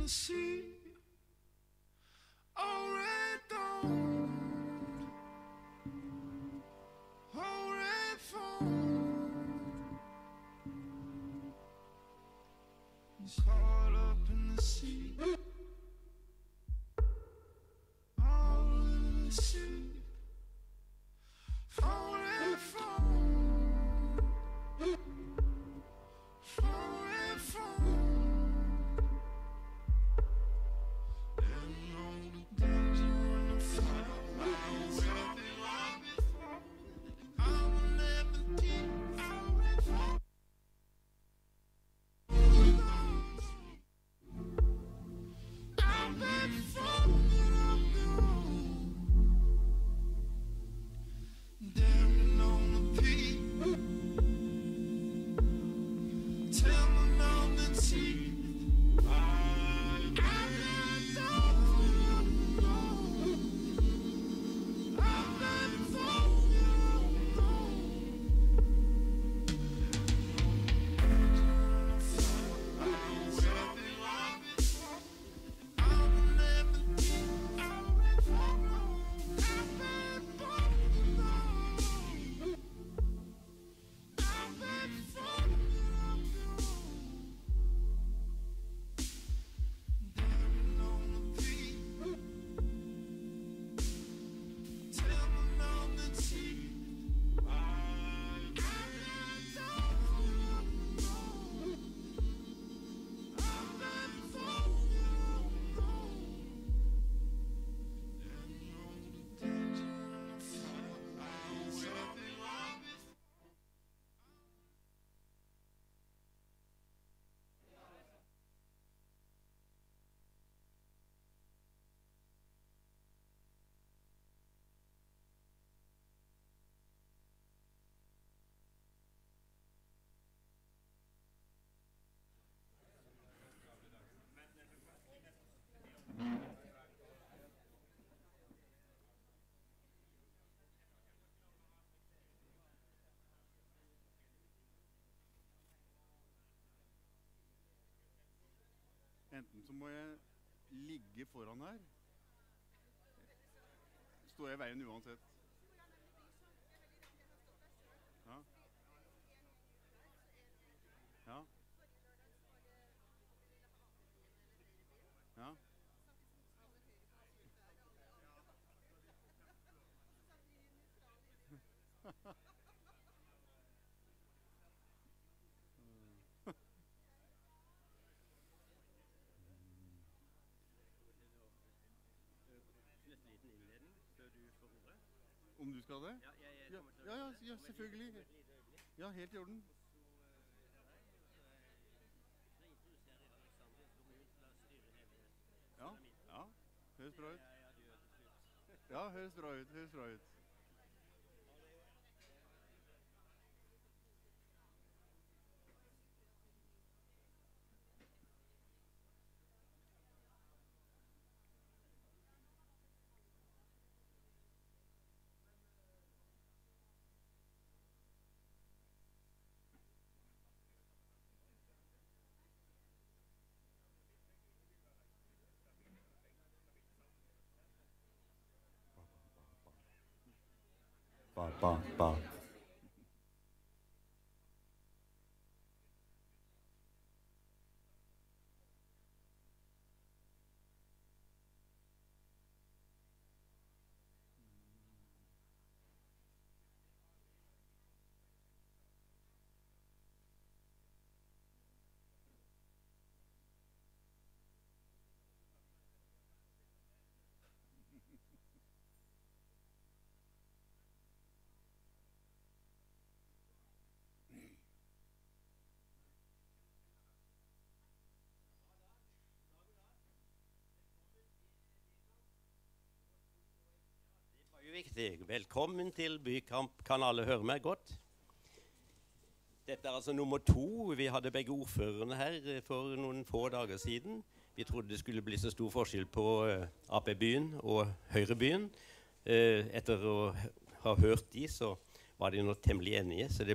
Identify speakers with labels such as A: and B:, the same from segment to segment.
A: sea. Oh, red dawn, oh, red phone. He's caught up in the sea. All in the sea. Phone, red phone. Phone, red phone.
B: Enten så må jeg ligge foran her. Står jeg i veien uansett. Ja. Ja. Ja. Om du skal det? Ja, selvfølgelig. Ja, helt i orden. Ja, høres bra ut. Ja, høres bra ut. Ba.
C: Viktig. Velkommen til Bykamp. Kan alle høre meg godt? Dette er altså nummer 2. Vi hadde begge ordførerne her for noen få dager siden. Vi trodde det skulle bli så stor forskjell på AP-byen og Høyre-byen. Etter å ha hørt de, så var de nå temmelig enige, så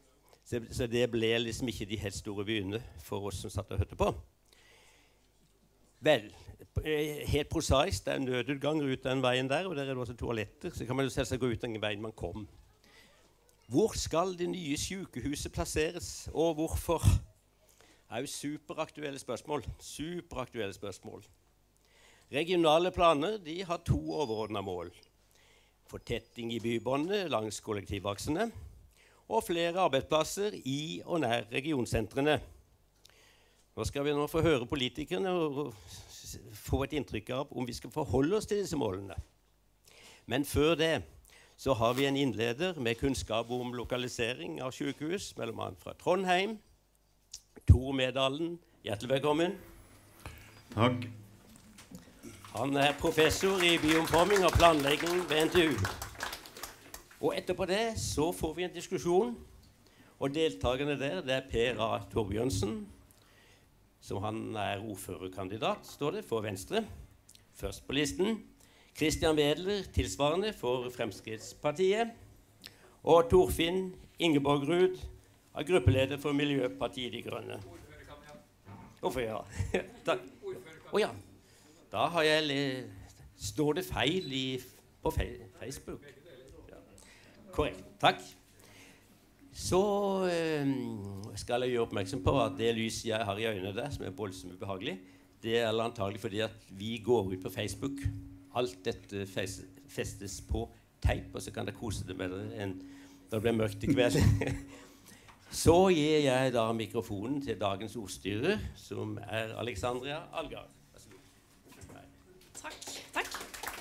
C: det ble liksom ikke de helt store byene for oss som satt og hørte på. Vel, helt prosaisk, det er en nødutgang ut den veien der, og der er det også toaletter, så kan man jo selvsagt gå ut den veien man kom. Hvor skal det nye sykehuset plasseres, og hvorfor? Det er jo superaktuelle spørsmål. Regionale planer, de har 2 overordnede mål. Fortetting i bybåndet langs kollektivaksene, og flere arbeidsplasser i og nær regionsentrene. Nå skal vi få høre politikerne og få et inntrykk av om vi skal forholde oss til disse målene. Men før det så har vi en innleder med kunnskap om lokalisering av sykehus, mellom annet fra Trondheim. Tor Medalen, hjertelig velkommen.
B: Takk.
C: Han er professor i byomforming og planlegging ved NTU. Og etterpå det så får vi en diskusjon, og deltakerne der, det er Per A. Torbjørnsen, som han er ordførerkandidat, står det, for Venstre. Først på listen. Christian Wedler, tilsvarende for Fremskrittspartiet. Og Torfinn Ingeborgrud, gruppeleder for Miljøpartiet De Grønne. Hvorfor, ja. Takk. Ja. Da har jeg står det feil på Facebook. Ja. Korrekt. Takk. Så skal jeg gjøre oppmerksom på at det lyset jeg har i øynene der, som er voldsomt ubehagelig, det er antagelig fordi at vi går ut på Facebook. Alt dette festes på teip, og så kan dere kose det med det når det blir mørkt i kveld. Så gir jeg da mikrofonen til dagens ordstyrer, som er Alexandria Algar. Vær så god.
D: Takk.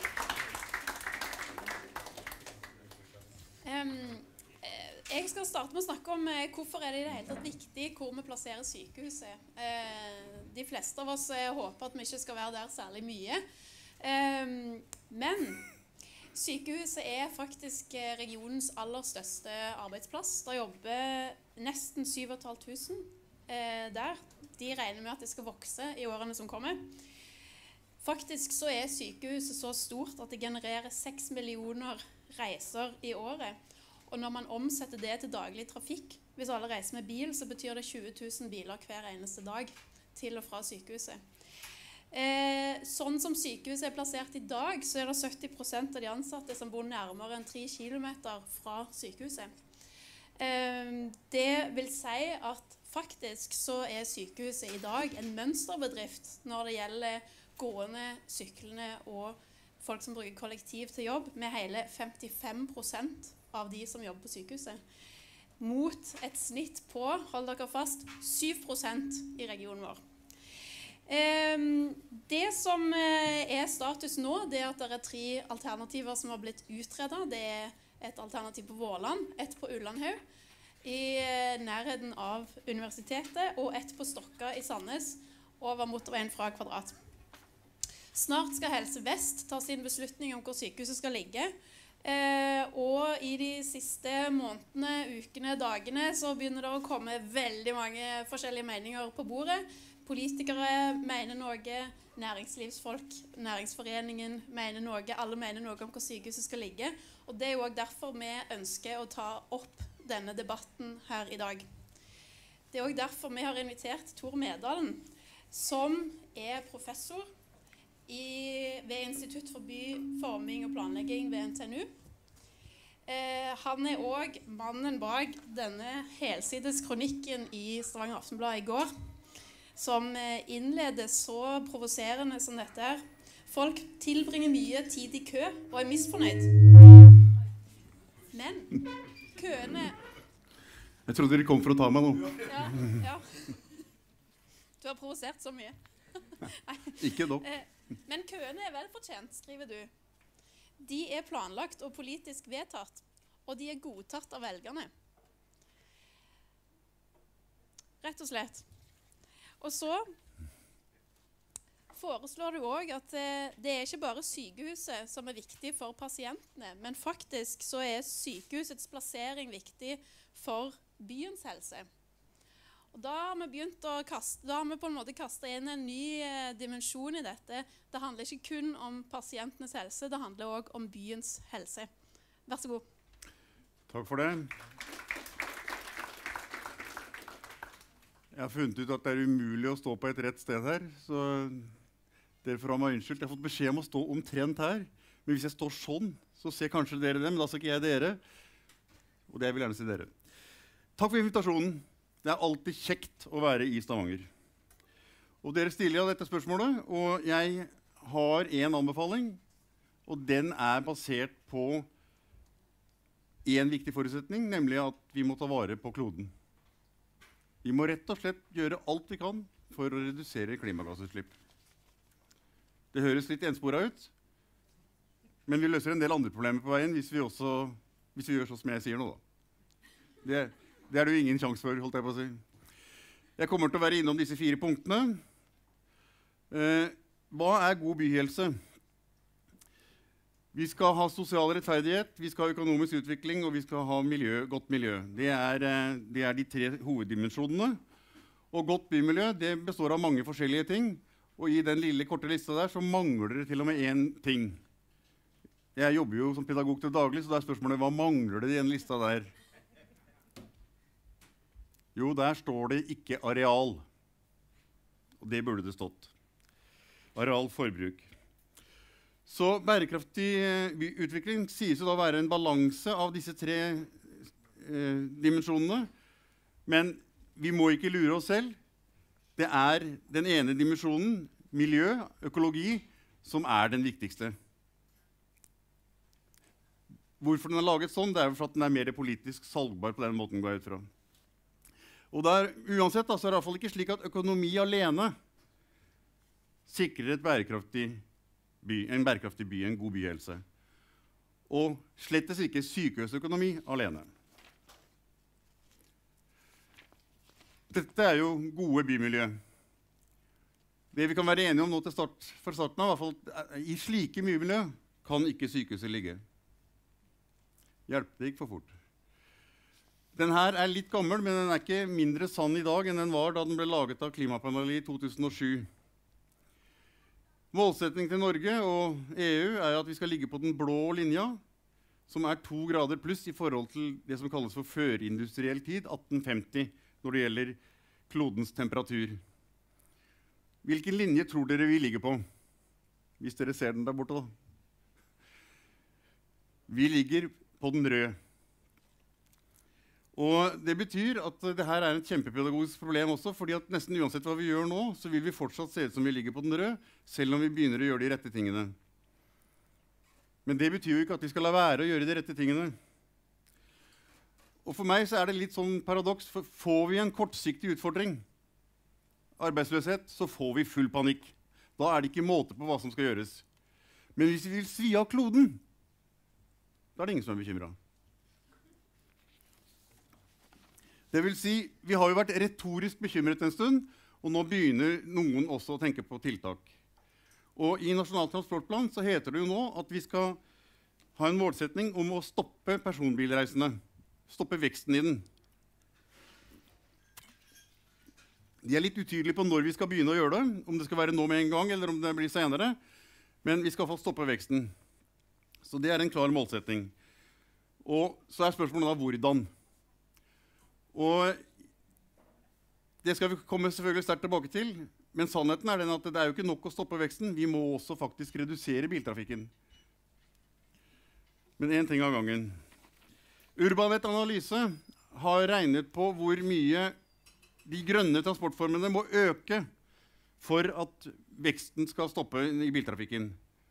D: Jeg skal starte med å snakke om hvorfor er det i det hele tatt viktig hvor vi plasserer sykehuset. De fleste av oss håper at vi ikke skal være der særlig mye. Men sykehuset er faktisk regionens aller største arbeidsplass. Der jobber nesten 7500 der. De regner med at det skal vokse i årene som kommer. Faktisk så er sykehuset så stort at det genererer 6 millioner reiser i året. Og når man omsetter det til daglig trafikk, hvis alle reiser med bil, så betyr det 20 000 biler hver eneste dag til og fra sykehuset. Sånn som sykehuset er plassert i dag, så er det 70% av de ansatte som bor nærmere enn 3 kilometer fra sykehuset. Det vil si at faktisk så er sykehuset i dag en mønsterbedrift når det gjelder gående, syklende og folk som bruker kollektiv til jobb, med hele 55% av de som jobber på sykehuset, mot et snitt på, hold dere fast, 7% i regionen vår. Det som er status nå, det er at det er 3 alternativer som har blitt utredet. Det er et alternativ på Våland, et på Ullandhaug, i nærheten av universitetet, og et på Stokka i Sandnes, over motorveien fra Kvadrat. Snart skal Helse Vest ta sin beslutning om hvor sykehuset skal ligge, og i de siste månedene, ukene, dagene, så begynner det å komme veldig mange forskjellige meninger på bordet. Politikere mener noe, næringslivsfolk, næringsforeningen mener noe, alle mener noe om hvor sykehuset skal ligge, og det er jo også derfor vi ønsker å ta opp denne debatten her i dag. Det er også derfor vi har invitert Tor Medalen, som er professor ved Institutt for byforming og planlegging ved NTNU. Han er også mannen bak denne helsides kronikken i Stavanger Aftenblad i går, som innleder så provoserende som dette her. Folk tilbringer mye tid i kø og er misfornøyd. Men køene...
B: Jeg trodde dere kom for å ta meg nå.
D: Ja. Du har provosert så mye.
B: Ikke nok.
D: Men køene er velfortjent, skriver du. De er planlagt og politisk vedtatt, og de er godtatt av velgerne. Rett og slett. Og så foreslår du også at det er ikke bare sykehuset som er viktig for pasientene, men faktisk så er sykehusets plassering viktig for byens helse. Og da har vi på en måte kastet inn en ny dimensjon i dette. Det handler ikke kun om pasientenes helse, det handler også om byens helse. Vær så god.
B: Takk for det. Jeg har funnet ut at det er umulig å stå på et rett sted her, så Dere får ha meg unnskyldt. Jeg har fått beskjed om å stå omtrent her. Men hvis jeg står sånn, så ser kanskje dere det, men da ser ikke jeg dere. Og det vil jeg gjerne si dere. Takk for invitasjonen. Det er alltid kjekt å være i Stavanger. Og dere stiller av dette spørsmålet, og jeg har en anbefaling, og den er basert på en viktig forutsetning, nemlig at vi må ta vare på kloden. Vi må rett og slett gjøre alt vi kan for å redusere klimagassutslipp. Det høres litt ensporet ut, men vi løser en del andre problemer på veien hvis vi gjør sånn som jeg sier nå. Da. Det er det jo ingen sjanse for, holdt jeg på å si. Jeg kommer til å være innom disse 4 punktene. Hva er god byhelse? Vi skal ha sosial rettferdighet, vi skal ha økonomisk utvikling, og vi skal ha godt miljø. Det er de 3 hoveddimensjonene. Og godt bymiljø det består av mange forskjellige ting. Og i den lille korte lista der så mangler det til og med én ting. Jeg jobber jo som pedagog til daglig, så da er spørsmålet hva mangler det i den lista der? Jo, der står det ikke areal. Og det burde det stått. Arealforbruk. Så bærekraftig utvikling sies jo da være en balanse av disse 3 dimensjonene. Men vi må ikke lure oss selv. Det er den ene dimensjonen, miljø, økologi, som er den viktigste. Hvorfor den er laget sånn, det er for at den er mer politisk salgbar på den måten går jeg ut fra. Og uansett så er det i hvert fall ikke slik at økonomi alene sikrer en bærekraftig by, en god byhelse. Og slettes ikke sykehusøkonomi alene. Dette er jo gode bymiljø. Det vi kan være enige om nå for starten av, i hvert fall i slike bymiljø kan ikke sykehuset ligge. Hjelp, det gikk for fort. Den her er litt gammel, men den er ikke mindre sann i dag enn den var da den ble laget av Klimapanelet i 2007. Målsetningen til Norge og EU er at vi skal ligge på den blå linja, som er 2 grader pluss i forhold til det som kalles for førindustriell tid, 1850, når det gjelder klodens temperatur. Hvilken linje tror dere vi ligger på? Hvis dere ser den der borte, da. Vi ligger på den røde. Og det betyr at dette er et kjempepedagogisk problem også, fordi at nesten uansett hva vi gjør nå, så vil vi fortsatt se ut som vi ligger på den røde, selv om vi begynner å gjøre de rette tingene. Men det betyr jo ikke at vi skal la være å gjøre de rette tingene. Og for meg så er det litt sånn paradoks, for får vi en kortsiktig utfordring, arbeidsløshet, så får vi full panikk. Da er det ikke måte på hva som skal gjøres. Men hvis vi vil svi av kloden, da er det ingen som er bekymret. Det vil si, vi har jo vært retorisk bekymret en stund, og nå begynner noen også å tenke på tiltak. Og i Nasjonal transportplan så heter det jo nå at vi skal ha en målsetning om å stoppe personbilreisene. Stoppe veksten i den. De er litt utydelige på når vi skal begynne å gjøre det, om det skal være nå med en gang, eller om det blir senere. Men vi skal få stoppe veksten. Så det er en klar målsetning. Og så er spørsmålet da hvordan. Og det skal vi komme selvfølgelig sterkt tilbake til, men sannheten er den at det er jo ikke nok å stoppe veksten, vi må også faktisk redusere biltrafikken. Men en ting av gangen. Urbanet Analyse har regnet på hvor mye de grønne transportformene må øke for at veksten skal stoppe i biltrafikken.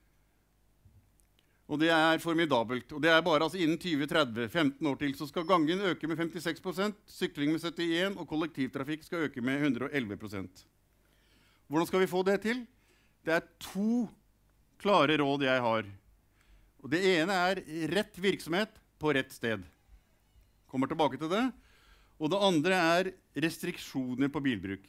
B: Og det er formidabelt. Og det er bare innen 2030, 15 år til, så skal gangen øke med 56%, sykling med 71%, og kollektivtrafikk skal øke med 111%. Hvordan skal vi få det til? Det er 2 klare råd jeg har. Og det ene er rett virksomhet på rett sted. Kommer tilbake til det. Og det andre er restriksjoner på bilbruk.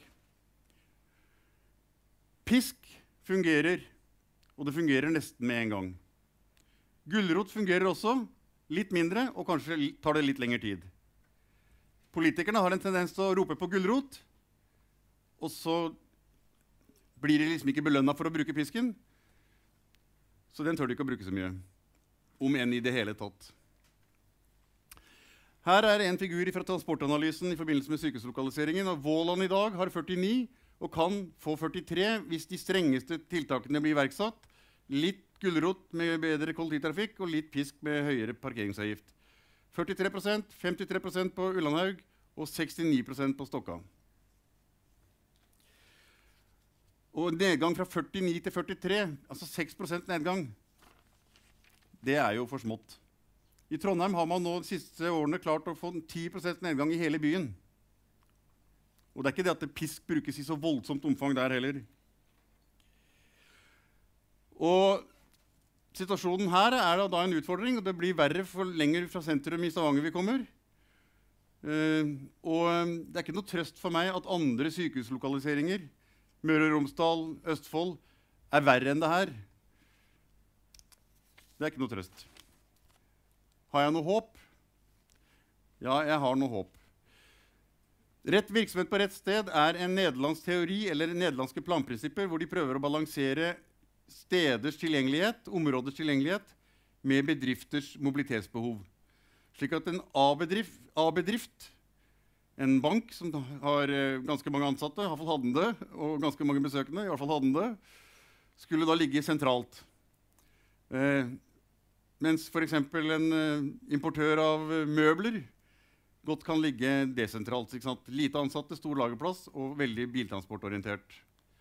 B: Pisk fungerer, og det fungerer nesten med en gang. Gulrot fungerer også, litt mindre, og kanskje tar det litt lengre tid. Politikerne har en tendens til å rope på gulrot, og så blir de liksom ikke belønnet for å bruke pisken, så den tør de ikke å bruke så mye, om enn i det hele tatt. Her er en figur fra transportanalysen i forbindelse med sykehuslokaliseringen, og Våland i dag har 49, og kan få 43 hvis de strengeste tiltakene blir iverksatt. Litt gulrot med bedre kollektivtrafikk og litt pisk med høyere parkeringsavgift. 43%, 53% på Ullandhaug og 69% på Stokka. Og nedgang fra 49 til 43, altså 6% nedgang, det er jo for smått. I Trondheim har man nå de siste årene klart å få 10% nedgang i hele byen. Og det er ikke det at pisk brukes i så voldsomt omfang der heller. Og situasjonen her er da en utfordring, og det blir verre for lenger fra sentrum i Stavanger vi kommer. Og det er ikke noe trøst for meg at andre sykehuslokaliseringer, Møre og Romsdal, Østfold, er verre enn det her. Det er ikke noe trøst. Har jeg noe håp? Ja, jeg har noe håp. Rett virksomhet på rett sted er en nederlandsk teori eller nederlandske planprinsipper hvor de prøver å balansere steders tilgjengelighet, områders tilgjengelighet, med bedrifters mobilitetsbehov. Slik at en A-bedrift, en bank som har ganske mange ansatte, i hvert fall hadde den det, og ganske mange besøkende, i hvert fall hadde den det, skulle da ligge sentralt. Mens for eksempel en importør av møbler godt kan ligge desentralt. Ikke sant? Lite ansatte, stor lagerplass og veldig biltransportorientert.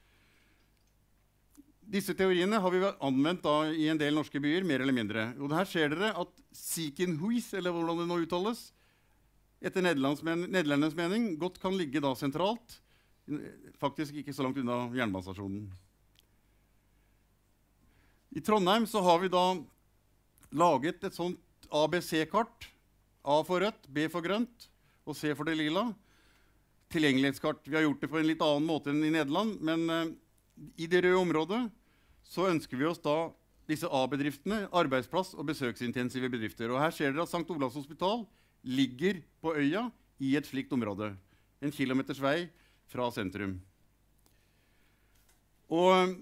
B: Disse teoriene har vi anvendt da i en del norske byer, mer eller mindre. Og her ser dere at Ziekenhuis, eller hvordan det nå uttales, etter nederlendernes mening, godt kan ligge da sentralt, faktisk ikke så langt unna jernbanestasjonen. I Trondheim så har vi da laget et sånt ABC-kart, A for rødt, B for grønt og C for det lila. Tilgjengelighetskart. Vi har gjort det på en litt annen måte enn i Nederland, men i det røde området så ønsker vi oss da disse A-bedriftene, arbeidsplass og besøksintensive bedrifter. Og her ser dere at St. Olavs hospital ligger på øya i et slikt område. 1 kilometers vei fra sentrum. Og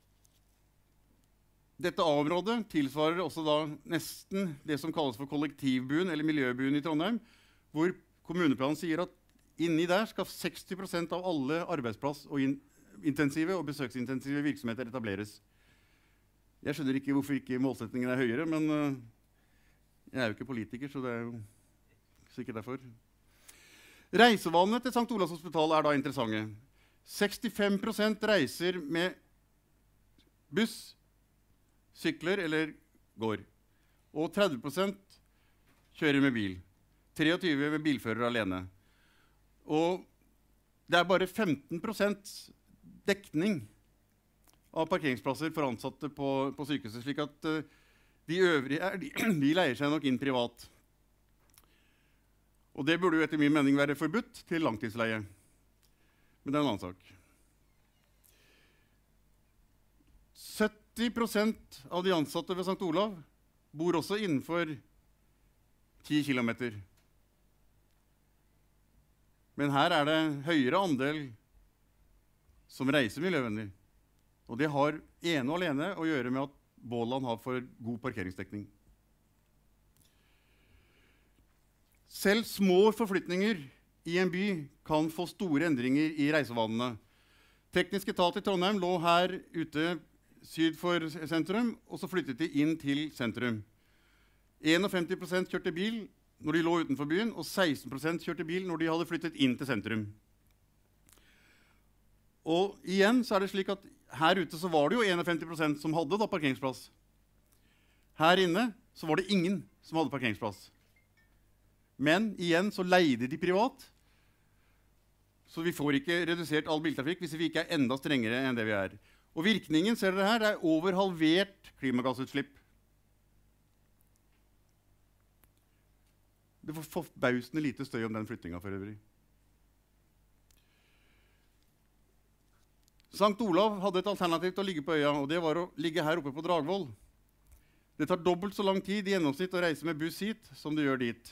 B: dette A-området tilsvarer også da nesten det som kalles for kollektivbuen eller miljøbuen i Trondheim, hvor kommuneplanen sier at inni der skal 60% av alle arbeidsplass og intensive og besøksintensive virksomheter etableres. Jeg skjønner ikke hvorfor ikke målsetningen er høyere, men jeg er jo ikke politiker, så det er jo sikkert derfor. Reisevanene til St. Olavs hospital er da interessante. 65% reiser med buss, sykler eller går. Og 30% kjører med bil. 23% med bilfører alene. Og det er bare 15% dekning av parkeringsplasser for ansatte på sykehuset, slik at de øvrige de leier seg nok inn privat. Og det burde jo etter min mening være forbudt til langtidsleie. Men det er en annen sak. 70% av de ansatte ved St. Olav bor også innenfor 10 kilometer. Men her er det høyere andel som reiser miljøvennlig. Og det har ene og alene å gjøre med at Båland har for god parkeringsdekning. Selv små forflytninger i en by kan få store endringer i reisevanene. Teknisk etat i Trondheim lå her ute syd for sentrum, og så flyttet de inn til sentrum. 51% kjørte bil når de lå utenfor byen, og 16% kjørte bil når de hadde flyttet inn til sentrum. Og igjen så er det slik at her ute så var det jo 51% som hadde da parkeringsplass. Her inne så var det ingen som hadde parkeringsplass. Men igjen så leide de privat, så vi får ikke redusert all biltrafikk hvis vi ikke er enda strengere enn det vi er. Og virkningen, ser dere her, det er over halvert klimagassutslipp. Det var forbausende lite støy om den flyttingen for øvrig. St. Olav hadde et alternativ til å ligge på øya, og det var å ligge her oppe på Dragvoll. Det tar dobbelt så lang tid i gjennomsnitt å reise med buss hit som det gjør dit.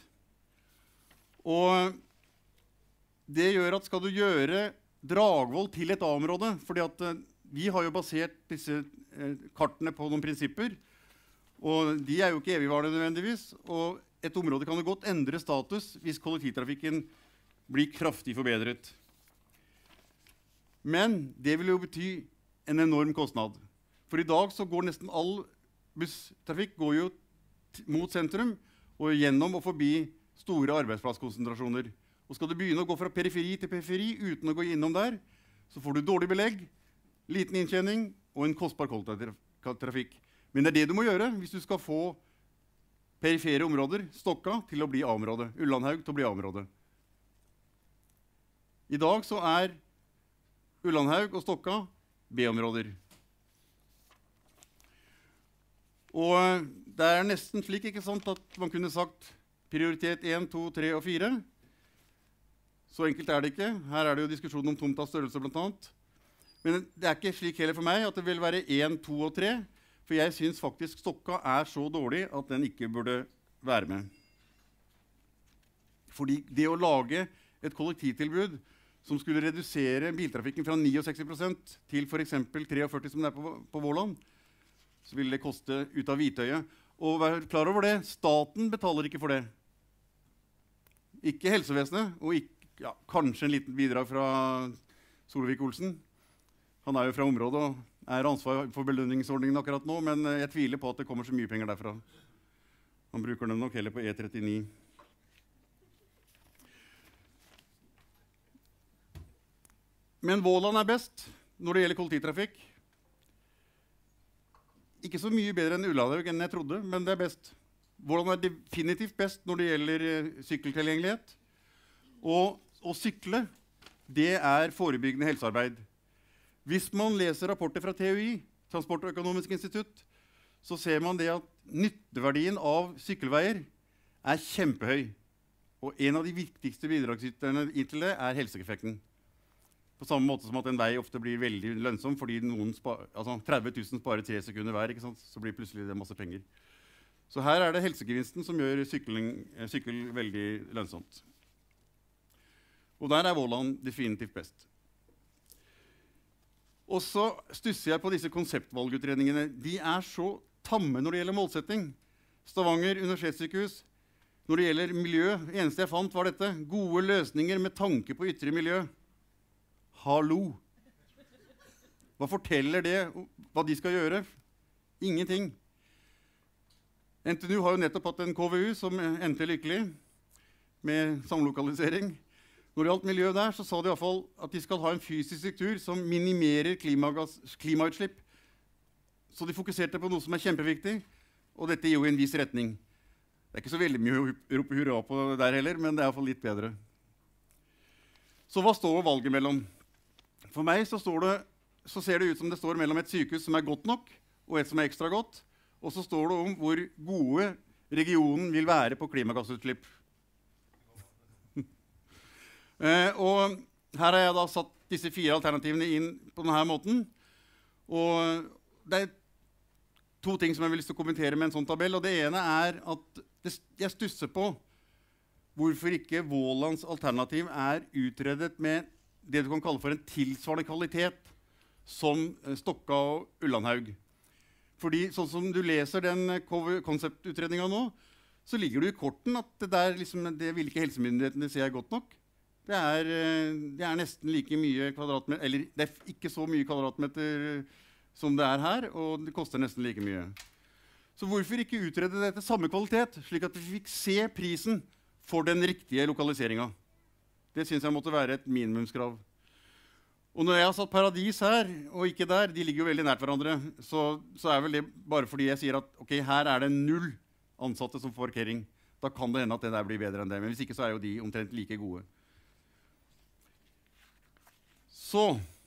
B: Og det gjør at skal du gjøre Dragvoll til et A-område, fordi at vi har jo basert disse kartene på noen prinsipper, og de er jo ikke evigvarende nødvendigvis, og et område kan jo godt endre status hvis kollektivtrafikken blir kraftig forbedret. Men det vil jo bety en enorm kostnad. For i dag så går nesten all busstrafikk går jo mot sentrum og gjennom og forbi store arbeidsplasskonsentrasjoner. Og skal du begynne å gå fra periferi til periferi uten å gå innom der, så får du dårlig belegg, liten inntjening og en kostbar kollektivtrafikk. Men det er det du må gjøre hvis du skal få perifere områder, Stokka, til å bli A-område. Ullandhaug til å bli A-område. I dag så er Ullandhaug og Stokka B-områder. Og det er nesten slik, ikke sant, at man kunne sagt prioritet 1, 2, 3 og 4. Så enkelt er det ikke. Her er det jo diskusjon om tomtas størrelse blant annet. Men det er ikke slik heller for meg at det vil være 1, 2 og 3. For jeg synes faktisk Stokka er så dårlig at den ikke burde være med. Fordi det å lage et kollektivtilbud som skulle redusere biltrafikken fra 69% til for eksempel 43 som det er på Våland, så ville det koste ut av Hvitøyet. Og vær klar over det, staten betaler ikke for det. Ikke helsevesenet, og ikke, ja, kanskje en liten bidrag fra Solvik-Olsen. Han er jo fra området og er ansvar for belønningsordningen akkurat nå, men jeg tviler på at det kommer så mye penger derfra. Han bruker dem nok heller på E39. Men Våland er best når det gjelder kollektivtrafikk. Ikke så mye bedre enn Ullandhaug enn jeg trodde, men det er best. Våland er definitivt best når det gjelder sykkeltilgjengelighet. Og å sykle, det er forebyggende helsearbeid. Hvis man leser rapporter fra TØI, Transport- og Økonomisk institutt, så ser man det at nytteverdien av sykkelveier er kjempehøy. Og en av de viktigste bidragsyterne til det er helseeffekten. På samme måte som at en vei ofte blir veldig lønnsom fordi 30 000 sparer 3 sekunder hver, ikke sant? Så blir plutselig det masse penger. Så her er det helsegevinsten som gjør sykkel veldig lønnsomt. Og der er Våland definitivt best. Og så stusser jeg på disse konseptvalgutredningene. De er så tamme når det gjelder målsetting. Stavanger universitetssykehus, når det gjelder miljø, eneste jeg fant var dette. Gode løsninger med tanke på ytre miljø. Hallo! Hva forteller det hva de skal gjøre? Ingenting. NTNU har jo nettopp hatt en KVU som endte lykkelig med samlokalisering. Når det gjaldt miljø der, så sa de i hvert fall at de skal ha en fysisk struktur som minimerer klimautslipp. Så de fokuserte på noe som er kjempeviktig, og dette gir jo en viss retning. Det er ikke så veldig mye å rope hurra på der heller, men det er i hvert fall litt bedre. Så hva står valget mellom? For meg så ser det ut som det står mellom et sykehus som er godt nok, og et som er ekstra godt, og så står det om hvor gode regionen vil være på klimagassutslipp. Og her har jeg da satt disse 4 alternativene inn på denne måten. Og det er 2 ting som jeg vil lyst til å kommentere med en sånn tabell. Og det ene er at jeg stusser på hvorfor ikke Vålands alternativ er utredet med det du kan kalle for en tilsvarende kvalitet som Stokka og Ullandhaug. Fordi sånn som du leser den konseptutredningen nå, så ligger det i korten at det vil ikke helsemyndighetene si er godt nok. Det er nesten like mye kvadratmeter, eller det er ikke så mye kvadratmeter som det er her, og det koster nesten like mye. Så hvorfor ikke utrede det til samme kvalitet, slik at vi fikk se prisen for den riktige lokaliseringen? Det synes jeg måtte være et minimumskrav. Og når jeg har satt Paradis her, og ikke der, de ligger jo veldig nært hverandre, så er vel det bare fordi jeg sier at ok, her er det 0 ansatte som får parkering. Da kan det hende at det der blir bedre enn det, men hvis ikke så er jo de omtrent like gode. Så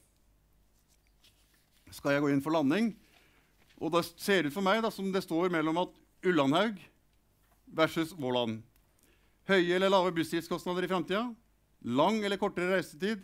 B: skal jeg gå inn for landing, og da ser det ut for meg da, som det står mellom at Ullandhaug versus Våland. Høye eller lave bussdriftskostnader i fremtiden, lang eller kortere reisetid.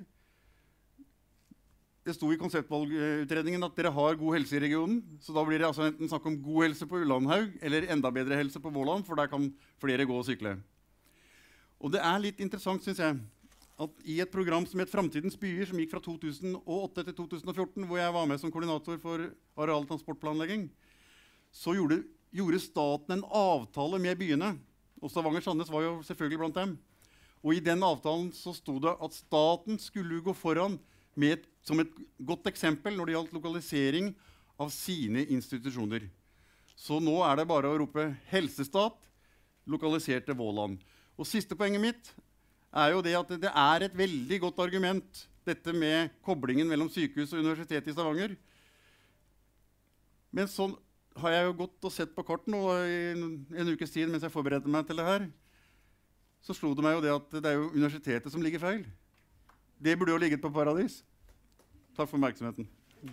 B: Det sto i konseptvalgutredningen at dere har god helse i regionen, så da blir det altså enten snakk om god helse på Ullandhaug eller enda bedre helse på Våland, for der kan flere gå og sykle. Og det er litt interessant, synes jeg, at i et program som het Fremtidens byer, som gikk fra 2008 til 2014, hvor jeg var med som koordinator for areal- og transportplanlegging, så gjorde staten en avtale med byene, og Stavanger-Sandnes var jo selvfølgelig blant dem. Og i den avtalen så stod det at staten skulle gå foran som et godt eksempel når det gjaldt lokalisering av sine institusjoner. Så nå er det bare å rope helsestat, lokalisert til Våland. Og siste poenget mitt er jo det at det er et veldig godt argument, dette med koblingen mellom sykehus og universitet i Stavanger. Men sånn har jeg jo gått og sett på kort nå i en ukes tid mens jeg forberedte meg til det her. Så slo det meg jo det at det er jo universitetet som ligger feil. Det burde jo ligget på Paradis. Takk for oppmerksomheten.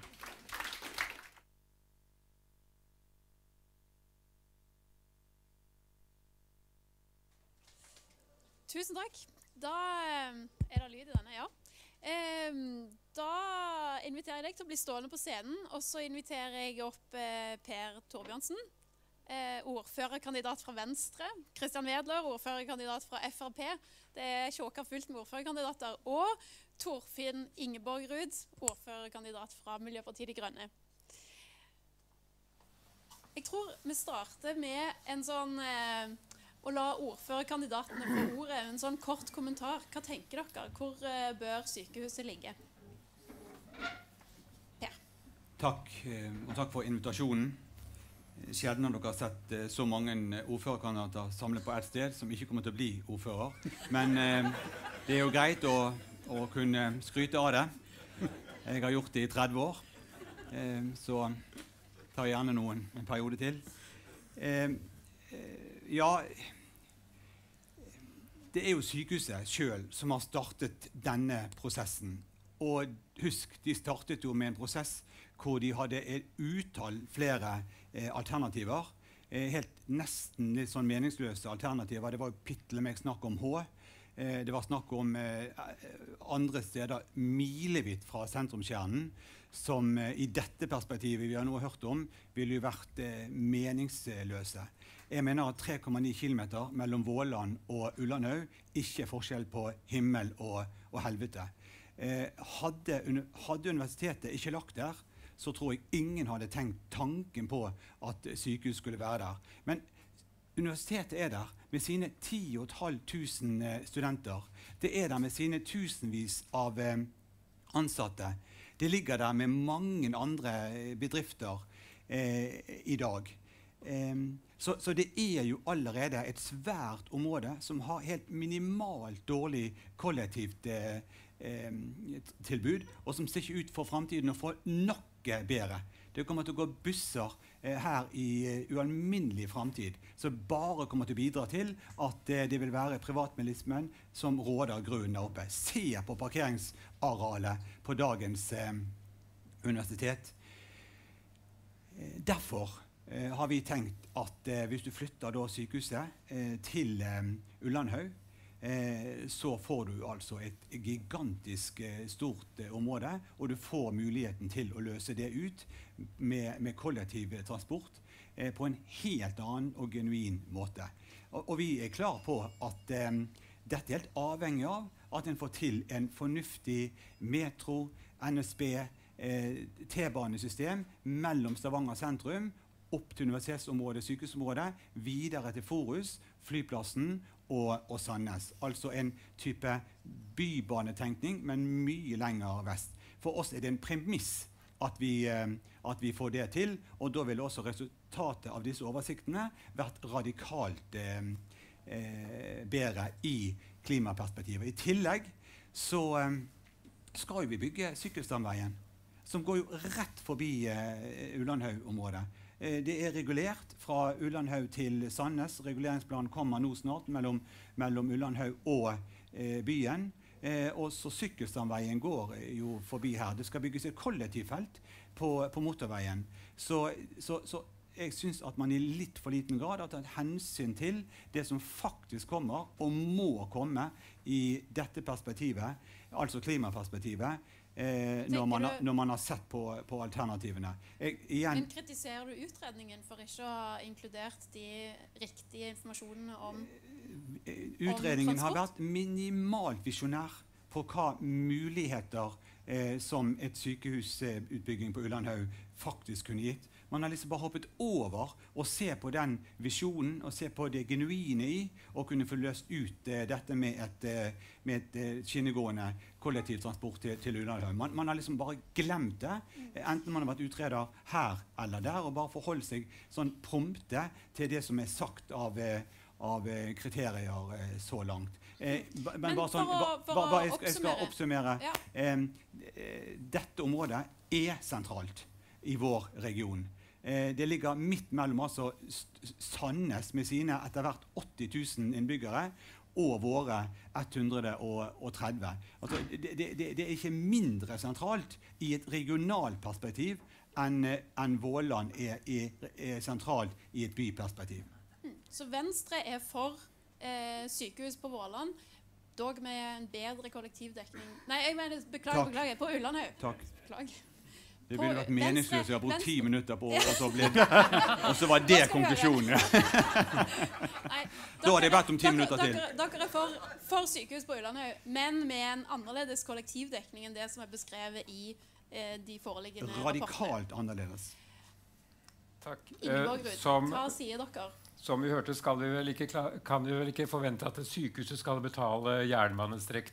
D: Tusen takk. Da er det lyd i denne, ja. Da inviterer jeg deg til å bli stående på scenen, og så inviterer jeg opp Per Torbjørnsen, ordførerkandidat fra Venstre, Kristian Wedler, ordførerkandidat fra FrP. Det er tjåka fullt med ordførerkandidater, og Torfinn Ingeborgrud, ordførerkandidat fra Miljøpartiet De Grønne. Jeg tror vi starter med en sånn å la ordførerkandidatene få ordet. En sånn kort kommentar. Hva tenker dere? Hvor bør sykehuset ligge? Per.
E: Takk, og takk for invitasjonen. Sjelden har dere sett så mange ordførerkandidater samlet på ett sted som ikke kommer til å bli ordfører. Men det er jo greit å kunne skryte av det. Jeg har gjort det i 30 år, så tar gjerne en periode til. Ja, det er jo sykehuset selv som har startet denne prosessen. Og husk, de startet jo med en prosess hvor de hadde et utall flere alternativer. Helt nesten litt sånn meningsløse alternativer. Det var jo pittelmeg snakk om H. Det var snakk om andre steder milevidt fra sentrumskjernen, som i dette perspektivet vi har nå hørt om, ville jo vært meningsløse. Jeg mener at 3,9 kilometer mellom Våland og Ullandhaug ikke er forskjell på himmel og helvete. Hadde universitetet ikke lagt der, så tror jeg ingen hadde tenkt tanken på at sykehus skulle være der. Men universitetet er der med sine 10.500 studenter. Det er der med sine tusenvis av ansatte. Det ligger der med mange andre bedrifter i dag. Så det er jo allerede et svært område som har helt minimalt dårlig kollektivt tilbud, og som ser ikke ut for fremtiden å få noe bedre. Det kommer til å gå busser her i ualminnelig fremtid, som bare kommer til å bidra til at det vil være privatbilismen som råder grunnen der oppe. Se på parkeringsarealet på dagens universitet. Derfor har vi tenkt at hvis du flytter da sykehuset til Ullandhaug, så får du altså et gigantisk stort område, og du får muligheten til å løse det ut med kollektiv transport på en helt annen og genuin måte. Og vi er klar på at dette er helt avhengig av at en får til en fornuftig metro, NSB, T-banesystem mellom Stavanger sentrum, opp til universitetsområdet, sykehusområdet, videre til Forus, flyplassen og Sandnes. Altså en type bybanetenkning, men mye lenger vest. For oss er det en premiss at vi får det til, og da vil også resultatet av disse oversiktene vært radikalt bedre i klimaperspektivet. I tillegg så skal vi bygge sykkelstamveien, som går jo rett forbi Ullandhaug-området. Det er regulert fra Ullandhaug til Sandnes. Reguleringsplanen kommer nå snart mellom Ullandhaug og byen. Og så sykkelstamveien går jo forbi her. Det skal bygges et kollektivfelt på motorveien. Så jeg synes at man i litt for liten grad har tatt hensyn til det som faktisk kommer, og må komme i dette perspektivet, altså klimaperspektivet, når man har sett på alternativene.
D: Men kritiserer du utredningen for ikke å ha inkludert de riktige informasjonene om
E: Utredningen har vært minimalt visjonær på hva muligheter som et sykehusutbygging på Ullandhaug faktisk kunne gitt. Man har liksom bare hoppet over å se på den visjonen og se på det genuine i å kunne få løst ut dette med et skinnegående kollektivtransport til Ullandhaug. Man har liksom bare glemt det, enten man har vært utreder her eller der, og bare forholdt seg sånn prompte til det som er sagt av kriterier så langt. Men bare sånn, jeg skal oppsummere. Ja. Dette området er sentralt i vår region. Det ligger midt mellom altså Sandnes med sine etter hvert 80 000 innbyggere og våre 130. Altså, det er ikke mindre sentralt i et regionalt perspektiv enn Våland er sentralt i et byperspektiv.
D: Så Venstre er for sykehus på Våland, dog med en bedre kollektivdekning. Nei, jeg mener, beklager, på Ullandhaug.
E: Takk.
D: Beklager.
E: Det ville vært meningsløst. Jeg har brukt 10 minutter på og så var det konklusjonen.
D: Nei,
E: da hadde jeg bedt om 10 minutter til.
D: Dere er for sykehus på Ullandhaug, men med en annerledes kollektivdekning enn det som er beskrevet i de foreliggende rapportene.
E: Radikalt annerledes.
F: Takk.
D: Hva sier dere?
F: Som vi hørte, kan vi vel ikke forvente at sykehuset skal betale jernbanestrekk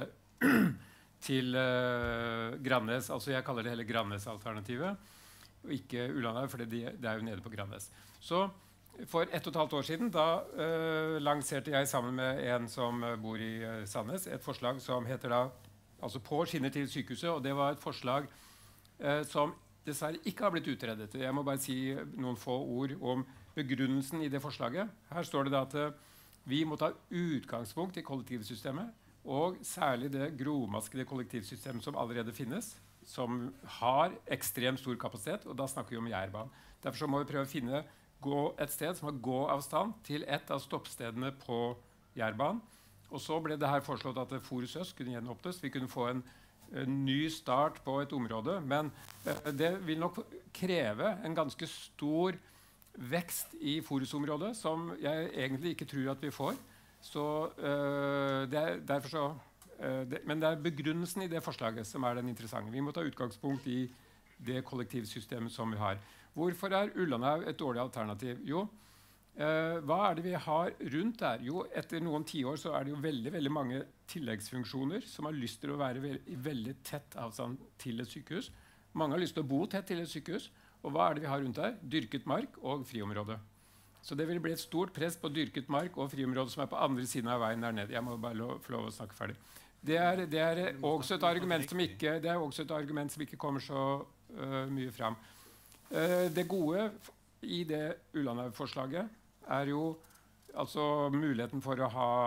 F: til Grannes. Altså jeg kaller det hele Grannes-alternativet, og ikke Ullandhaug, for det er jo nede på Grannes. Så for 1,5 år siden, da lanserte jeg sammen med en som bor i Sandnes, et forslag som heter da, altså på skinner til sykehuset, og det var et forslag som dessverre ikke har blitt utredet. Jeg må bare si noen få ord om begrunnelsen i det forslaget. Her står det da at vi må ta utgangspunkt i kollektivsystemet, og særlig det gromaskede kollektivsystemet som allerede finnes, som har ekstremt stor kapasitet, og da snakker vi om Jærbanen. Derfor så må vi prøve å gå et sted som har gåavstand til et av stoppstedene på Jærbanen. Og så ble det her foreslått at Forus Øst kunne gjenåpnes. Vi kunne få en ny start på et område, men det vil nok kreve en ganske stor vekst i Forus-området, som jeg egentlig ikke tror at vi får. Så derfor så men det er begrunnelsen i det forslaget som er den interessante. Vi må ta utgangspunkt i det kollektivsystemet som vi har. Hvorfor er Ullandhaug et dårlig alternativ? Jo, hva er det vi har rundt der? Jo, etter noen tiår så er det jo veldig, veldig mange tilleggsfunksjoner som har lyst til å være i veldig tett avstand til et sykehus. Mange har lyst til å bo tett til et sykehus. Og hva er det vi har rundt der? Dyrket mark og friområde. Så det vil bli et stort press på dyrket mark og friområde som er på andre siden av veien der nede. Jeg må bare få lov å snakke ferdig. Det er også et argument som ikke kommer så mye fram. Det gode i det Ullandhaug-forslaget er jo altså muligheten for å ha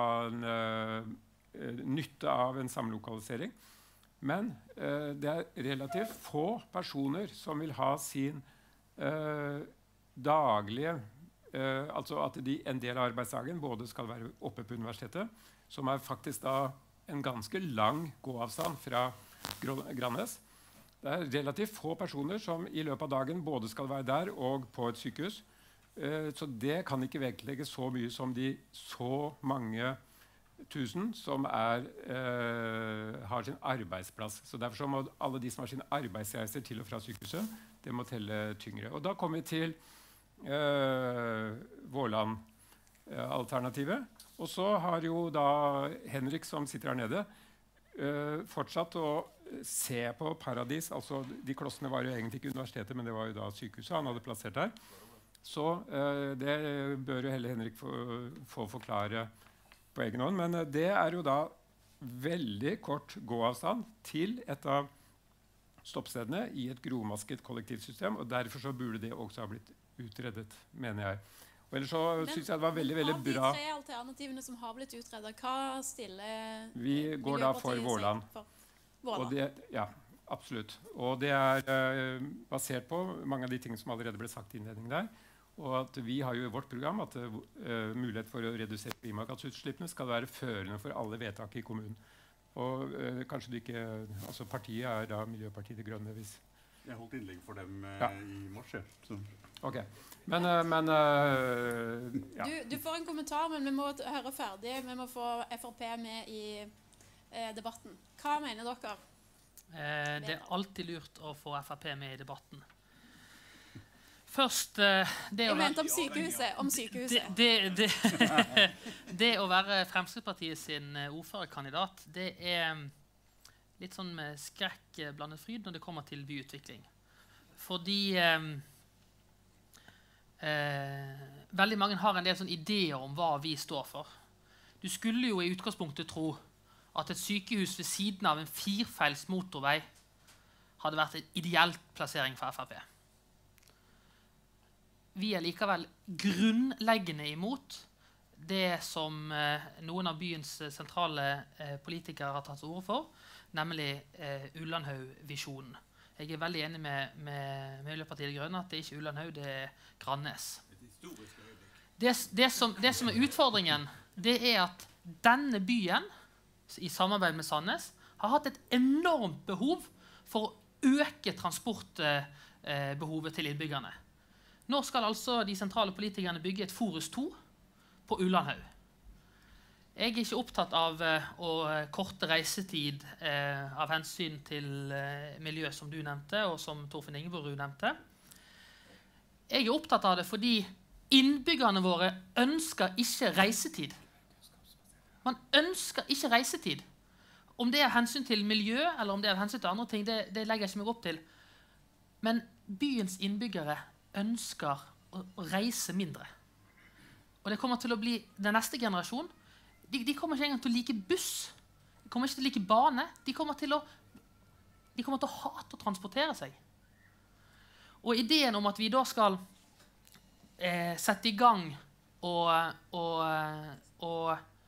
F: nytte av en samlokalisering. Men det er relativt få personer som vil ha sin daglige, altså at en del av arbeidsdagen både skal være oppe på universitetet, som er faktisk da en ganske lang gåavstand fra Grannes. Det er relativt få personer som i løpet av dagen både skal være der og på et sykehus. Så det kan ikke vektlegge så mye som de så mange tusen som har sin arbeidsplass. Så derfor så må alle de som har sine arbeidsreiser til og fra sykehuset, det må telle tyngre. Og da kommer vi til Våland-alternativet. Og så har jo da Henrik, som sitter her nede, fortsatt å se på Paradis. Altså, de klossene var jo egentlig ikke universitetet, men det var jo da sykehuset han hadde plassert der. Så det bør jo heller Henrik få forklare på egen hånd. Men det er jo da veldig kort gåavstand til et av stoppstedene i et gromasket kollektivsystem, og derfor så burde det også ha blitt utredet, mener jeg. Og ellers så synes jeg det var veldig, veldig bra.
D: Av de 3 alternativene som har blitt utredet, hva stiller
F: Vi går da for Våland. Og det, ja, absolutt. Og det er basert på mange av de tingene som allerede ble sagt i innledningen der. Og at vi har jo i vårt program at mulighet for å redusere klimagassutslippene skal være førende for alle vedtak i kommunen. Og kanskje det ikke, altså partiet er da Miljøpartiet De Grønne hvis...
B: Jeg holdt innlegg for dem i mars, ja.
F: Ok, men ja.
D: Du får en kommentar, men vi må høre ferdig. Vi må få FrP med i debatten. Hva mener dere?
G: Det er alltid lurt å få FrP med i debatten. Først, det å
D: Jeg
G: være...
D: mente om sykehuset.
G: Det å være Fremskrittspartiet sin ordførerkandidat, det litt sånn med skrekk blandet fryd når det kommer til byutvikling. Fordi veldig mange har en del sånn ideer om hva vi står for. Du skulle jo i utgangspunktet tro at et sykehus ved siden av en 4-felts motorvei hadde vært en ideell plassering for Frp. Vi likevel grunnleggende imot det som noen av byens sentrale politikere har tatt til orde for, nemlig Ullandhaug-visjonen. Jeg veldig enig med Miljøpartiet De Grønne at det ikke Ullandhaug, det Grannes. Det som utfordringen, det at denne byen, i samarbeid med Sandnes, har hatt et enormt behov for å øke transportbehovet til innbyggerne. Nå skal altså de sentrale politikerne bygge et Forus 2 på Ullandhaug. Jeg ikke opptatt av å korte reisetid av hensyn til miljø, som du nevnte, og som Torfinn Ingeborg nevnte. Jeg opptatt av det fordi innbyggerne våre ønsker ikke reisetid. Man ønsker ikke reisetid. Om det hensyn til miljø, eller om det hensyn til andre ting, det legger jeg ikke meg opp til. Men byens innbyggere ønsker å reise mindre. Og det kommer til å bli den neste generasjon. De kommer ikke engang til å like buss. De kommer ikke til å like bane. De kommer til å hate å transportere seg. Og ideen om at vi da skal sette i gang og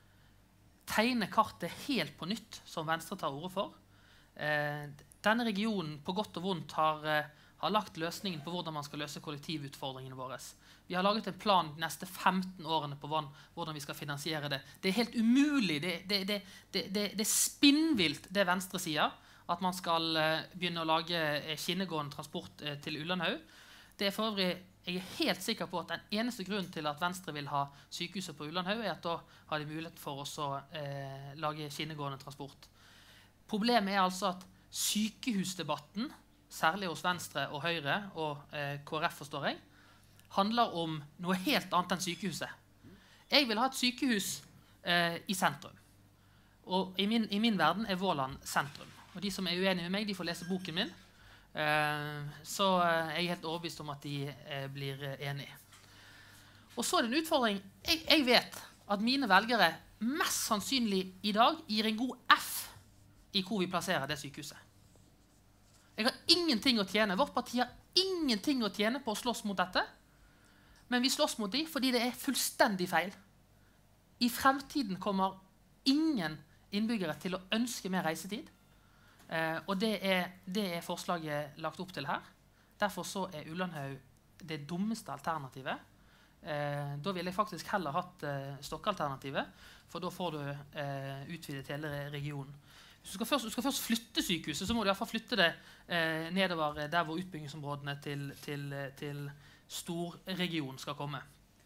G: tegne kartet helt på nytt, som Venstre tar ordet for. Denne regionen på godt og vondt har lagt løsningen på hvordan man skal løse kollektivutfordringene våre. Vi har laget en plan de neste 15 årene på hvordan vi skal finansiere det. Det helt umulig, det spinnvilt det Venstre sier, at man skal begynne å lage skinnegående transport til Ullandhaug. Det for øvrig, jeg helt sikker på at den eneste grunnen til at Venstre vil ha sykehuset på Ullandhaug, at da har de mulighet for å lage skinnegående transport. Problemet altså at sykehusdebatten, særlig hos Venstre og Høyre og KrF forstår jeg, handler om noe helt annet enn sykehuset. Jeg vil ha et sykehus i sentrum. Og i min verden Våland sentrum. Og de som uenige med meg, de får lese boken min. Så jeg helt overbevist om at de blir enige. Og så det en utfordring. Jeg vet at mine velgere mest sannsynlig i dag gir en god F i hvor vi plasserer det sykehuset. Jeg har ingenting å tjene. Vårt parti har ingenting å tjene på å slåss mot dette. Men vi slåss mot dem fordi det fullstendig feil. I fremtiden kommer ingen innbyggere til å ønske mer reisetid. Og det forslaget lagt opp til her. Derfor så Ullandhaug det dummeste alternativet. Da ville jeg faktisk heller hatt Stokke-alternativet, for da får du utvidet hele regionen. Hvis du skal først flytte sykehuset, så må du i hvert fall flytte det nedover der hvor utbyggingsområdene til storregionen skal komme.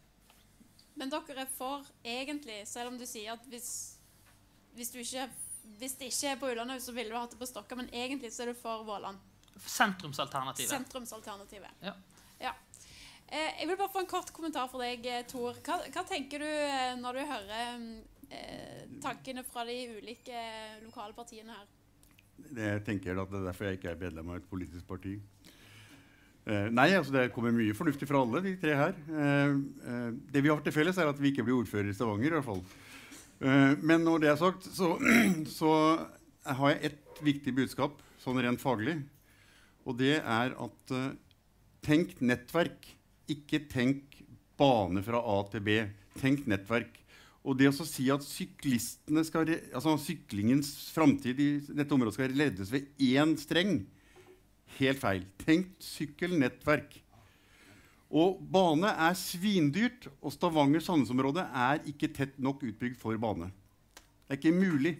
D: Men dere for egentlig, selv om du sier at hvis det ikke på Ullandhaug, så ville du hatt det på Stokke, men egentlig så det for Våland.
G: Sentrumsalternativet.
D: Sentrumsalternativet.
G: Ja.
D: Ja. Jeg vil bare få en kort kommentar for deg, Tor. Hva tenker du når du hører tankene fra de ulike lokale partiene her?
B: Jeg tenker at det derfor jeg ikke medlem av et politisk parti. Nei, altså det kommer mye fornuftig fra alle, de tre her. Det vi har til felles at vi ikke blir ordfører i Stavanger i hvert fall. Men når det sagt, så har jeg et viktig budskap, sånn rent faglig. Og det at tenk nettverk, ikke tenk bane fra A til B. Tenk nettverk. Og det å si at syklingens fremtid i dette området skal ledes ved én streng, helt feil. Tenk sykkelnettverk. Og bane svindyrt, og Stavanger-Sandnes-området ikke tett nok utbygd for bane. Det ikke mulig.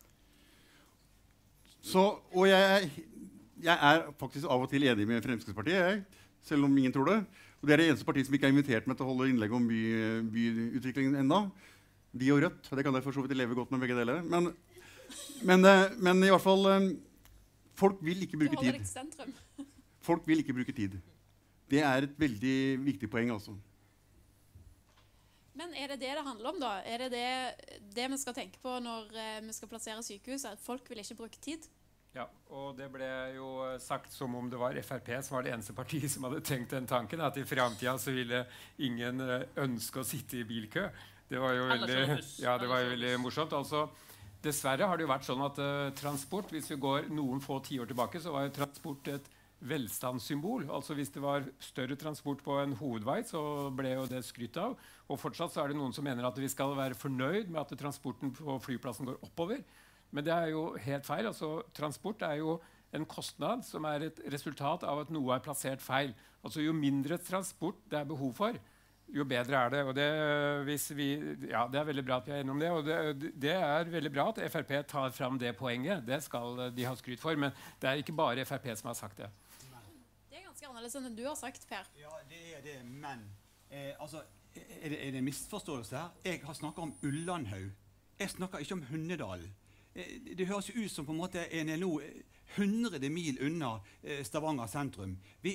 B: Og jeg faktisk av og til enig med Fremskrittspartiet, selv om ingen tror det. Og det det eneste partiet som ikke har invitert meg til å holde innlegg om byutviklingen enda. De og Rødt, det kan jeg for så vidt leve godt med begge deler. Men i hvert fall, folk vil ikke bruke tid. Folk vil ikke bruke tid. Det et veldig viktig poeng, altså.
D: Men det det handler om, da? Det vi skal tenke på når vi skal plassere sykehus, at folk vil ikke bruke tid?
F: Ja, og det ble jo sagt som om det var FrP som var det eneste partiet som hadde tenkt den tanken, at i fremtiden så ville ingen ønske å sitte i bilkø. Det var jo veldig morsomt. Altså, dessverre har det jo vært sånn at transport, hvis vi går noen få tiår tilbake, så var jo transport et velstandssymbol. Altså hvis det var større transport på en hovedvei, så ble jo det skrytt av. Og fortsatt så det noen som mener at vi skal være fornøyd med at transporten på flyplassen går oppover. Men det jo helt feil. Altså, transport jo en kostnad som et resultat av at noe plassert feil. Altså, jo mindre transport det behov for, jo bedre det. Og det, det veldig bra at vi enige om det. Og det veldig bra at FrP tar fram det poenget. Det skal de ha skryt for. Men det ikke bare FrP som har sagt det.
D: Det ganske annerledes enn du har sagt, Per.
E: Ja, det det. Men altså, det en misforståelse her? Jeg har snakket om Ullandhaug. Jeg snakker ikke om Hundedalen. Det høres jo ut som på en måte nå 100 mil unna Stavanger sentrum. Vi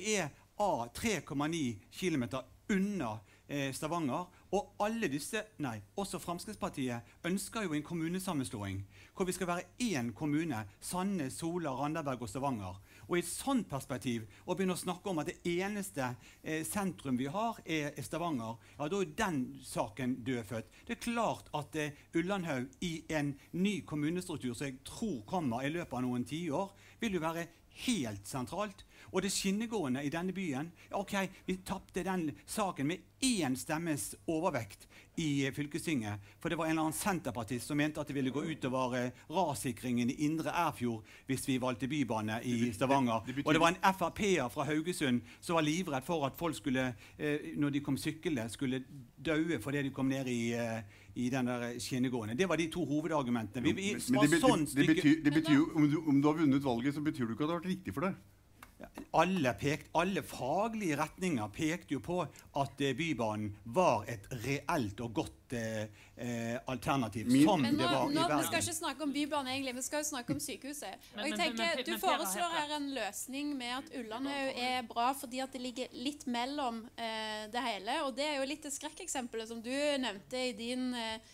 E: 3,9 kilometer unna Stavanger, og alle disse, også Fremskrittspartiet, ønsker jo en kommunesammenslåing, hvor vi skal være én kommune, Sandnes, Sola, Randaberg og Stavanger. Og i et sånt perspektiv, å begynne å snakke om at det eneste sentrum vi har Stavanger, ja, da den saken dødfødt. Det klart at Ullandhaug i en ny kommunestruktur, som jeg tror kommer i løpet av noen 10 år, vil jo være helt sentralt. Og det skinnegående i denne byen, ok, vi tappte den saken med 1 stemmes overvekt i fylkestinget, for det var en eller annen senterpartist som mente at det ville gå utover rassikringen i Indre Erfjord hvis vi valgte bybane i Stavanger. Og det var en FrP-er fra Haugesund som var livredd for at folk skulle, når de kom syklende, skulle døde fordi de kom ned i den der skinnegående. Det var de 2 hovedargumentene.
B: Det betyr jo, om du har vunnet valget, så betyr det ikke at det har vært riktig for deg.
E: Alle faglige retninger pekte jo på at Bybanen var et reelt og godt alternativ, som
D: men
E: det var i Bergen.
D: Vi skal ikke snakke om Bybanen egentlig, vi skal jo snakke om sykehuset. Og jeg tenker, du foreslår her en løsning med at Ullandhaug bra fordi at det ligger litt mellom det hele, og det jo litt det skrekkeksempelet som du nevnte i din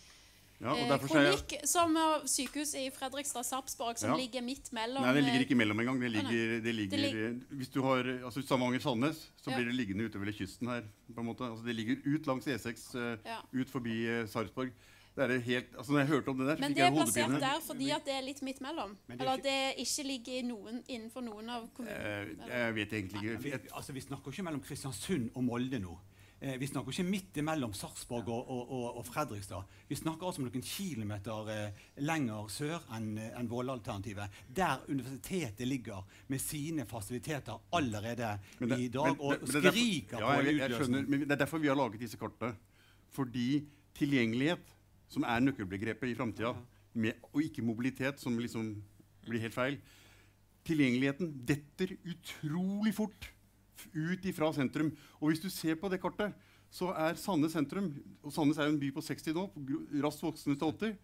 D: kronikk, som sykehus i Fredrikstad-Sarpsborg, som ligger midt mellom...
B: Nei, det ligger ikke mellom en gang. Det ligger hvis du har Stavanger-Sandnes, så blir det liggende utover kysten her, på en måte. Altså, det ligger ut langs E6, ut forbi Sarpsborg. Det helt... Altså, når jeg hørte om det der...
D: Men det plassert der fordi at det litt midt mellom? Eller at det ikke ligger innenfor noen av kommunene?
B: Jeg vet egentlig ikke.
E: Altså, vi snakker ikke mellom Kristiansund og Molde nå. Vi snakker ikke midt mellom Sarpsborg og Fredrikstad. Vi snakker altså om noen kilometer lenger sør enn Våle-alternativet, der universitetet ligger med sine fasiliteter allerede i dag, og skriker på en utløsning.
B: Men det derfor vi har laget disse kartene. Fordi tilgjengelighet, som nøkkelbegrepet i fremtiden, og ikke mobilitet, som liksom blir helt feil, tilgjengeligheten detter utrolig fort ut ifra sentrum. Og hvis du ser på det kartet, så Sandnes sentrum, og Sandnes jo en by på 60 nå, raskt voksende til 80,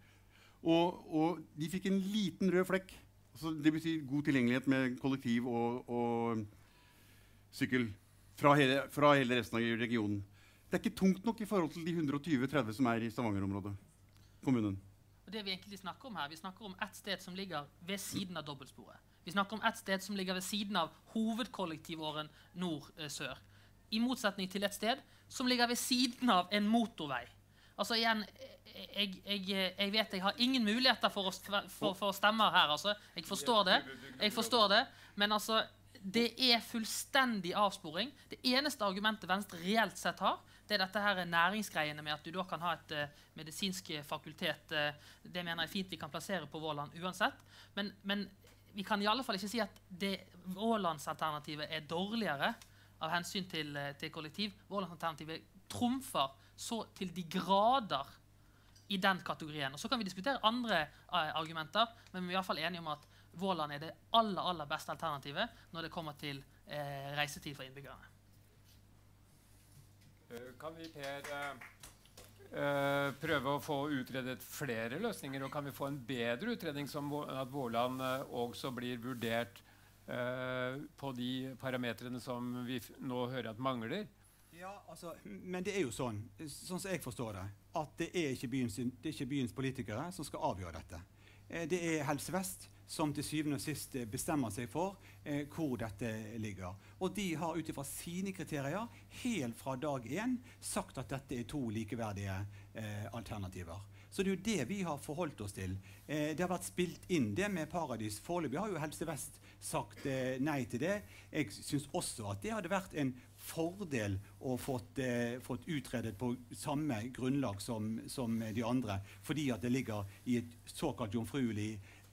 B: og de fikk en liten rød flekk. Altså, det betyr god tilgjengelighet med kollektiv og sykkel fra hele resten av regionen. Det ikke tungt nok i forhold til de 120-30 som i Stavanger-området, kommunen.
G: Og det vi egentlig snakker om her, vi snakker om et sted som ligger ved siden av dobbeltsporet. Vi snakker om et sted som ligger ved siden av hovedkollektivåren nord-sør. I motsetning til et sted som ligger ved siden av en motorvei. Altså igjen, jeg vet jeg har ingen muligheter for å stemme her. Altså. Jeg forstår det, men altså, det fullstendig avsporing. Det eneste argumentet Venstre reelt sett har, det dette her næringsgreiene med at du da kan ha et medisinsk fakultet. Det mener jeg fint vi kan plassere på Våland uansett. Men vi kan i alle fall ikke si at Vålandsalternativet dårligere av hensyn til kollektiv. Vålandsalternativet trumfer så til de grader i den kategorien. Og så kan vi diskutere andre argumenter, men vi i hvert fall enige om at Våland det aller beste alternativet når det kommer til reisetid for innbyggerne.
F: Kan vi, Per, prøve å få utredet flere løsninger, og kan vi få en bedre utredning som at Våland også blir vurdert på de parametrene som vi nå hører at mangler.
E: Ja, altså, men det jo sånn som jeg forstår det, at det ikke byens politikere som skal avgjøre dette. Det Helse Vest som til syvende og sist bestemmer seg for hvor dette ligger. Og de har ut ifra sine kriterier helt fra dag 1 sagt at dette 2 likeverdige alternativer. Så det jo det vi har forholdt oss til. Det har vært spilt inn det med Paradis. Foreløpig har jo Helse Vest sagt nei til det. Jeg synes også at det hadde vært en fordel å fått utredet på samme grunnlag som de andre, fordi at det ligger i et såkalt jomfruelig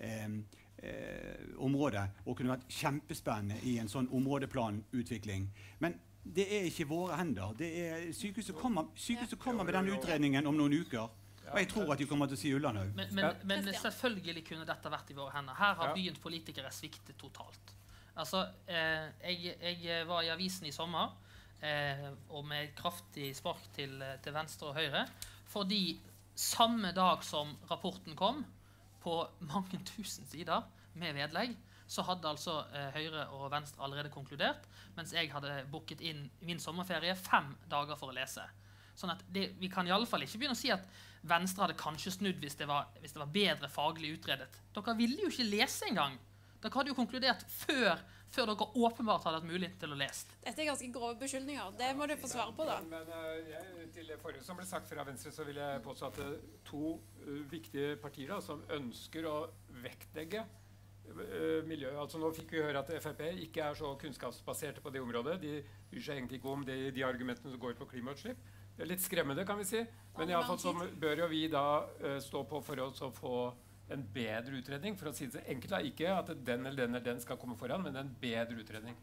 E: område, og kunne vært kjempespennende i en sånn områdeplanutvikling. Men det ikke våre hender. Sykehuset kommer med den utredningen om noen uker. Og jeg tror at de kommer til å si Ullandhaug.
G: Men selvfølgelig kunne dette vært i våre hender. Her har byens politikere sviktet totalt. Altså, jeg var i avisen i sommer, og med kraftig spark til venstre og høyre, fordi samme dag som rapporten kom, på mange tusen sider med vedlegg, så hadde altså Høyre og Venstre allerede konkludert, mens jeg hadde booket inn min sommerferie 5 dager for å lese. Sånn at vi kan i alle fall ikke begynne å si at Venstre hadde kanskje snudd hvis det var bedre faglig utredet. Dere ville jo ikke lese engang. Dere hadde jo konkludert før dere åpenbart hadde hatt mulighet til å lese.
D: Dette ganske grove beskyldninger. Det må du få svare på, da.
F: Til det forrige som ble sagt fra Venstre, så vil jeg påstå at 2 viktige partier da, som ønsker å vektlegge miljøet. Altså nå fikk vi høre at FrP ikke så kunnskapsbaserte på det området. De bryr seg egentlig ikke om de argumentene som går på klimautslipp. Det litt skremmende, kan vi si. Men i alle fall så bør jo vi da stå på for oss å få en bedre utredning, for å si det enkelt da, ikke at den eller den skal komme foran, men en bedre utredning.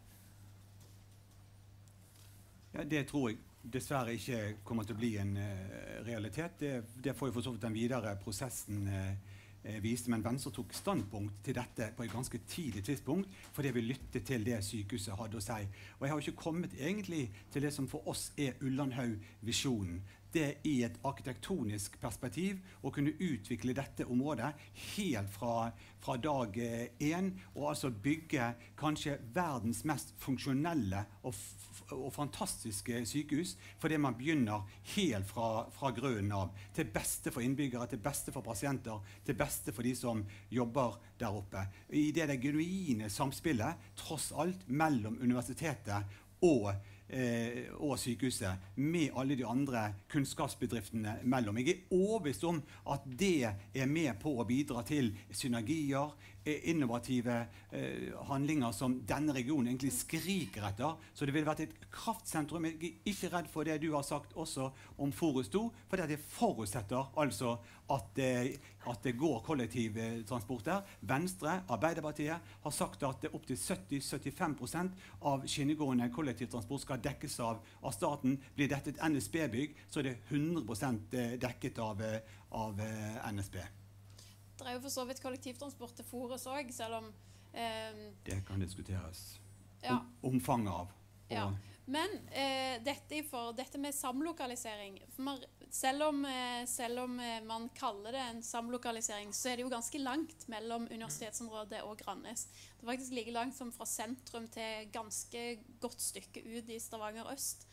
E: Ja, det tror jeg dessverre ikke kommer til å bli en realitet. Det får jo for så vidt den videre prosessen viste, men Venstre tok standpunkt til dette på et ganske tidlig tidspunkt, fordi vi lyttet til det sykehuset hadde å si. Og jeg har jo ikke kommet egentlig til det som for oss Ullandhaug-visjonen. Det i et arkitektonisk perspektiv å kunne utvikle dette området helt fra dag 1, og altså bygge kanskje verdens mest funksjonelle og fantastiske sykehus, fordi man begynner helt fra grunnen av, til beste for innbyggere, til beste for pasienter, til beste for de som jobber der oppe. I det genuine samspillet, tross alt, mellom universitetet og sykehuset, med alle de andre kunnskapsbedriftene mellom. Jeg overbevist om at det med på å bidra til synergier, innovative handlinger som denne regionen egentlig skriker etter. Så det vil vært et kraftsentrum. Jeg ikke redd for det du har sagt også om Forus 2, for det forutsetter altså at det går kollektivtransport der. Venstre, Arbeiderpartiet, har sagt at opp til 70-75% av skinnegående kollektivtransport skal dekkes av staten. Blir dette et NSB-bygg, så er det 100% dekket av NSB.
D: Det jo for så vidt kollektivtransport til Forus også, selv om...
E: det kan diskuteres.
D: Ja.
E: Omfanget av.
D: Ja. Men dette med samlokalisering, selv om man kaller det en samlokalisering, så det jo ganske langt mellom universitetsområdet og Grannes. Det faktisk like langt som fra sentrum til ganske godt stykke ut i Stavanger Øst.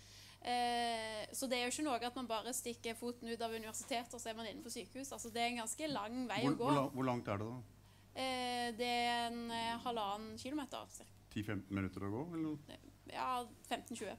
D: Så det jo ikke noe at man bare stikker foten ut av universitetet og så man inne på sykehus. Altså det en ganske lang vei å gå.
B: Hvor langt det da?
D: Det en 1,5 kilometer.
B: 10-15 minutter å gå? Eller?
D: Ja, 15-20.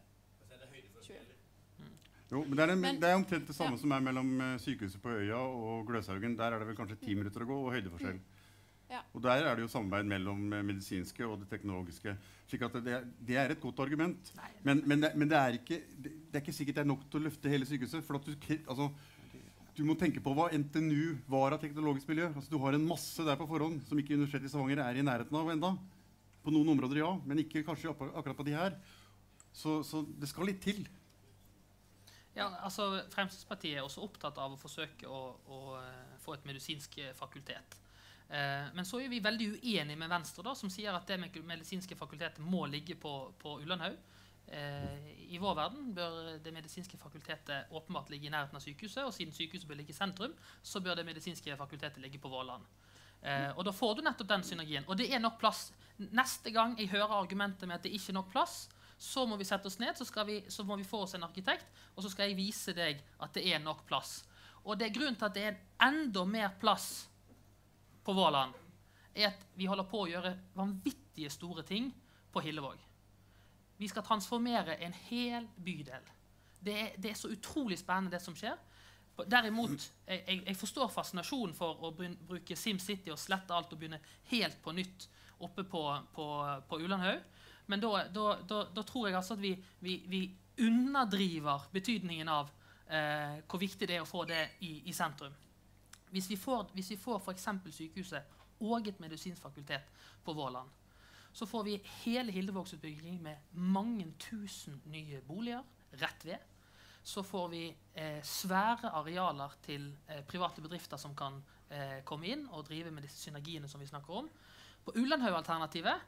B: Jo, men det omtrent det samme som mellom sykehuset på Øya og Gløshaugen. Der det vel kanskje 10 minutter å gå og høydeforskjell.
D: Ja.
B: Og der det jo samarbeid mellom medisinske og det teknologiske. Slik at det et godt argument. Men det ikke sikkert det nok til å løfte hele sykehuset. For at du må tenke på hva NTNU var av teknologisk miljø. Altså, du har en masse der på forhånd som ikke Universitetet i Stavanger i nærheten av enda. På noen områder, ja, men ikke kanskje akkurat på de her. Så det skal litt til.
G: Ja, altså Fremskrittspartiet også opptatt av å forsøke å få et medisinsk fakultet. Men så vi veldig uenige med Venstre, da, som sier at det medisinske fakultetet må ligge på Ullandhaug. I vår verden bør det medisinske fakultetet åpenbart ligge i nærheten av sykehuset, og siden sykehuset bør ligge i sentrum, så bør det medisinske fakultetet ligge på Våland. Og da får du nettopp den synergien. Og det nok plass. Neste gang jeg hører argumentet med at det ikke nok plass, så må vi sette oss ned, så må vi få oss en arkitekt, og så skal jeg vise deg at det nok plass. Og det grunnen til at det enda mer plass på Våland, at vi holder på å gjøre vanvittige store ting på Hillevåg. Vi skal transformere en hel bydel. Det så utrolig spennende det som skjer. Derimot, jeg forstår fascinasjonen for å bruke SimCity og slette alt og begynne helt på nytt oppe på Ulandhaug. Men da tror jeg altså at vi underdriver betydningen av hvor viktig det å få det i sentrum. Hvis vi får for eksempel sykehuset og et medisinsk fakultet på Våland, så får vi hele Hildevågsutbygging med mange tusen nye boliger rett ved. Så får vi svære arealer til private bedrifter som kan komme inn og drive med disse synergiene som vi snakker om. På Ulandhaug-alternativet,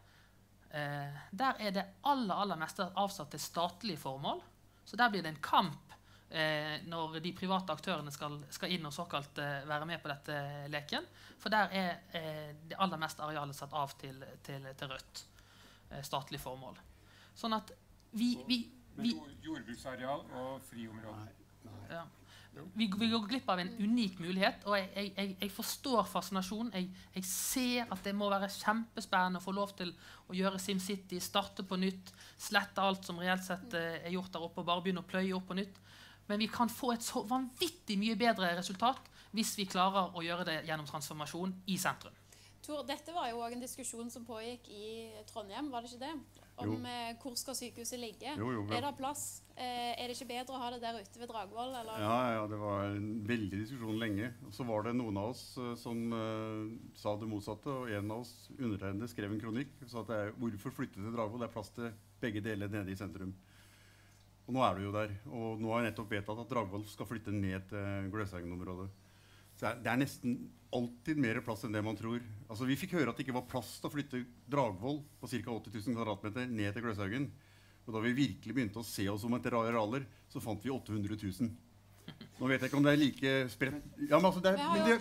G: der det aller meste avsatt til statlige formål. Så der blir det en kamp når de private aktørene skal inn og såkalt være med på dette leken. For der det aller meste arealet satt av til Rødt, statlig formål. Sånn at
F: Men jordbruksareal og friområder.
G: Ja. Vi går glipp av en unik mulighet, og jeg forstår fascinasjonen. Jeg ser at det må være kjempespennende å få lov til å gjøre SimCity, starte på nytt, slette alt som reelt sett gjort der oppe, og bare begynne å pløye opp på nytt. Men vi kan få et så vanvittig mye bedre resultat hvis vi klarer å gjøre det gjennom transformasjon i sentrum.
D: Tor, dette var jo også en diskusjon som pågikk i Trondheim, var det ikke det? Om hvor skal sykehuset ligge?
B: Jo,
D: det plass? Det ikke bedre å ha det der ute ved Dragvoll? Eller?
B: Ja, det var en veldig diskusjon lenge. Og så var det noen av oss som sa det motsatte, og en av oss undertegnede skrev en kronikk og sa at hvorfor flytte til Dragvoll? Det plass til begge deler nede i sentrum. Og nå det jo der, og nå har jeg nettopp vedtatt at Dragvoll skal flytte ned til Gløshaugen-området. Så det nesten alltid mer plass enn det man tror. Altså, vi fikk høre at det ikke var plass til å flytte Dragvoll på ca. 80 000 kvadratmeter ned til Gløshaugen. Og da vi virkelig begynte å se oss om etter arealer, så fant vi 800 000. Nå vet jeg ikke om det like spredt. Ja, men altså, det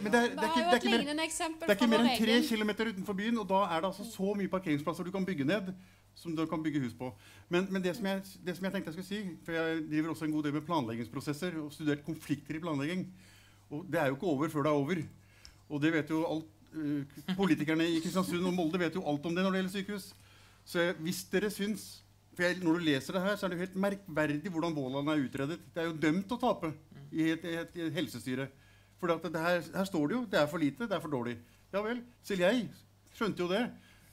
B: ikke mer enn 3 kilometer utenfor byen, og da det altså så mye parkeringsplasser du kan bygge ned, som du kan bygge hus på. Men det som jeg tenkte jeg skulle si, for jeg driver også en god del med planleggingsprosesser og studert konflikter i planlegging, og det jo ikke over før det over. Og det vet jo politikerne i Kristiansund og Molde vet jo alt om det når det gjelder sykehus. Så hvis dere syns, for når du leser det her, så det jo helt merkverdig hvordan Våland utredet. Det jo dømt å tape i et helsestyre. For her står det jo, det for lite, det for dårlig. Ja vel, selv jeg skjønte jo det.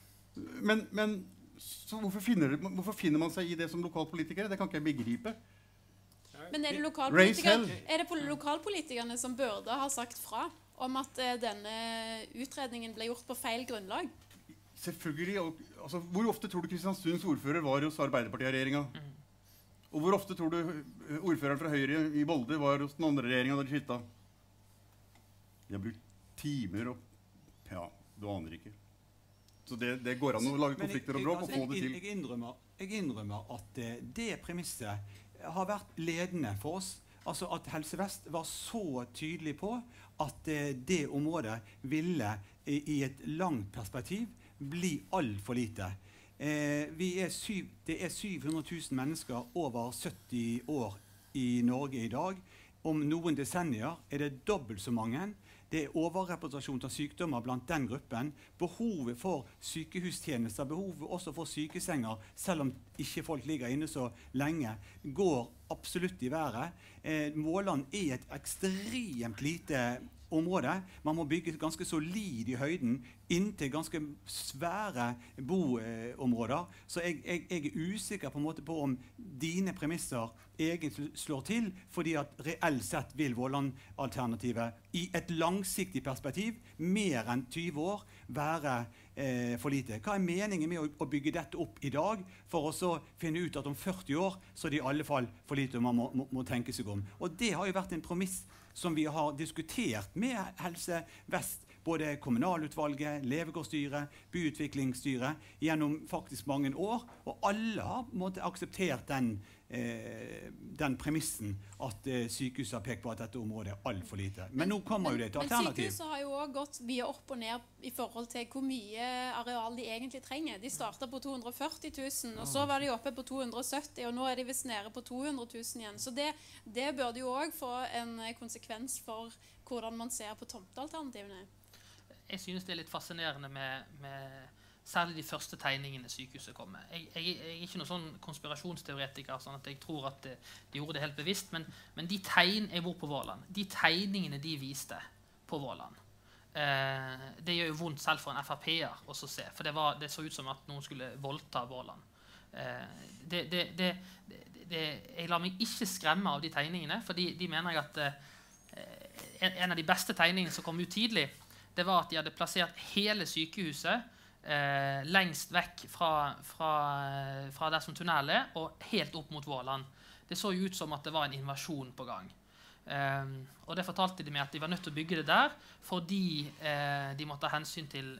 B: Men så hvorfor finner man seg i det som lokalpolitikere? Det kan ikke jeg begripe.
D: Men det lokalpolitikerne som burde ha sagt fra om at denne utredningen ble gjort på feil grunnlag?
B: Selvfølgelig. Altså, hvor ofte tror du Kristiansunds ordfører var hos Arbeiderparti-regjeringa? Og hvor ofte tror du ordføreren fra Høyre i Molde var hos den andre regjeringa da de skifta? De har brukt timer og ja, du aner ikke. Så det går an å lage konflikter og bråk og få det til.
E: Jeg innrømmer at det premisset har vært ledende for oss. Altså at Helse Vest var så tydelig på at det området ville i et langt perspektiv bli alt for lite. Det 700 000 mennesker over 70 år i Norge i dag. Om noen desennier det dobbelt så mange. Det overrepresentasjon av sykdommer blant den gruppen. Behovet for sykehustjenester, behovet også for sykesenger, selv om ikke folk ligger inne så lenge, går absolutt i været. Våland et ekstremt lite område. Man må bygge ganske solid i høyden inntil ganske svære boområder. Så jeg usikker på en måte på om dine premisser egentlig slår til, fordi at reelt sett vil Våland-alternativet i et langsiktig perspektiv, mer enn 20 år, være for lite. Hva meningen med å bygge dette opp i dag, for å så finne ut at om 40 år så det i alle fall for lite, og man må tenke seg om. Og det har jo vært en premiss som vi har diskutert med Helse Vest, både kommunalutvalget, levekårsstyret, byutviklingsstyret, gjennom faktisk mange år, og alle har måttet akseptert den den premissen at sykehuset har pekt på at dette området er alt for lite. Men nå kommer jo det til alternativ.
D: Men sykehuset har jo også gått mye opp og ned i forhold til hvor mye areal de egentlig trenger. De startet på 240 000, og så var de oppe på 270, og nå er de visst nede på 200 000 igjen. Så det burde jo også få en konsekvens for hvordan man ser på tomtealternativene.
G: Jeg synes det er litt fascinerende med særlig de første tegningene sykehuset kom med. Jeg er ikke noen sånn konspirasjonsteoretiker, sånn at jeg tror at de gjorde det helt bevisst, men jeg bor på Våland. De tegningene de viste på Våland, det gjør jo vondt selv for en FrP-er å se, for det så ut som at noen skulle voldta Våland. Jeg lar meg ikke skremme av de tegningene, for de mener jeg at en av de beste tegningene som kom ut tidlig, det var at de hadde plassert hele sykehuset lengst vekk fra der som tunnelen er, og helt opp mot Våland. Det så jo ut som at det var en invasjon på gang. Og det fortalte de meg at de var nødt til å bygge det der, fordi de måtte ta hensyn til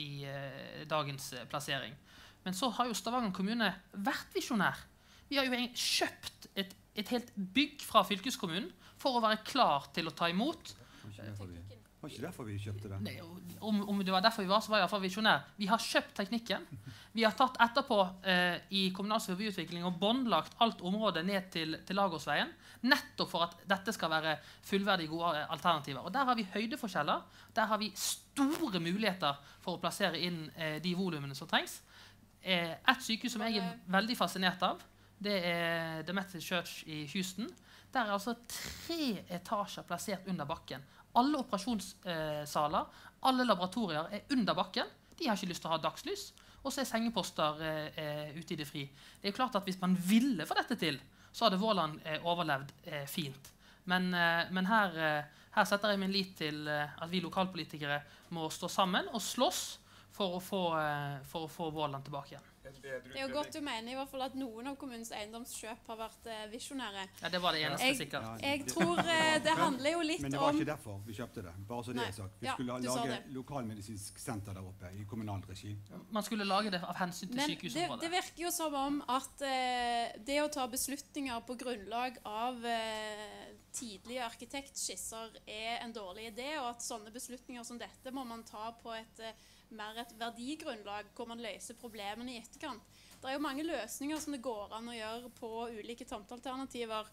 G: dagens plassering. Men så har jo Stavanger kommune vært visjonær. Vi har jo kjøpt et helt bygg fra fylkeskommunen for å være klar til å ta imot.
E: Var ikke derfor vi kjøpte det?
G: Nei, om det var derfor vi var, så var jeg i hvert fall visjonær. Vi har kjøpt teknikken. Vi har tatt etterpå i kommunal byutvikling og båndlagt alt området ned til Lagårdsveien, nettopp for at dette skal være fullverdige gode alternativer. Og der har vi høydeforskjeller. Der har vi store muligheter for å plassere inn de volumene som trengs. Et sykehus som jeg er veldig fascinert av, det er The Methodist Church i Houston. Der er altså 3 etasjer plassert under bakken. Alle operasjonssaler, alle laboratorier er under bakken. De har ikke lyst til å ha dagslys. Og så er sengeposter ute i det fri. Det er jo klart at hvis man ville få dette til, så hadde Våland overlevd fint. Men her setter jeg min lit til at vi lokalpolitikere må stå sammen og slåss for å få Våland tilbake igjen.
D: Det er jo godt du mener i hvert fall at noen av kommunens eiendomskjøp har vært visjonære.
G: Ja, det var det eneste sikkert.
D: Jeg tror det handler jo litt om...
E: Men det var ikke derfor vi kjøpte det, bare så det er sagt. Vi skulle
D: ja,
E: lage lokalmedisinsk senter der oppe i kommunal regi.
G: Man skulle lage det av hensyn til sykehusområdet.
D: Det virker jo som om at det å ta beslutninger på grunnlag av tidlige arkitektskisser er en dårlig idé, og at sånne beslutninger som dette må man ta på et verdigrunnlag hvor man løser problemene i etterkant. Det er jo mange løsninger som det går an å gjøre på ulike tomtealternativer,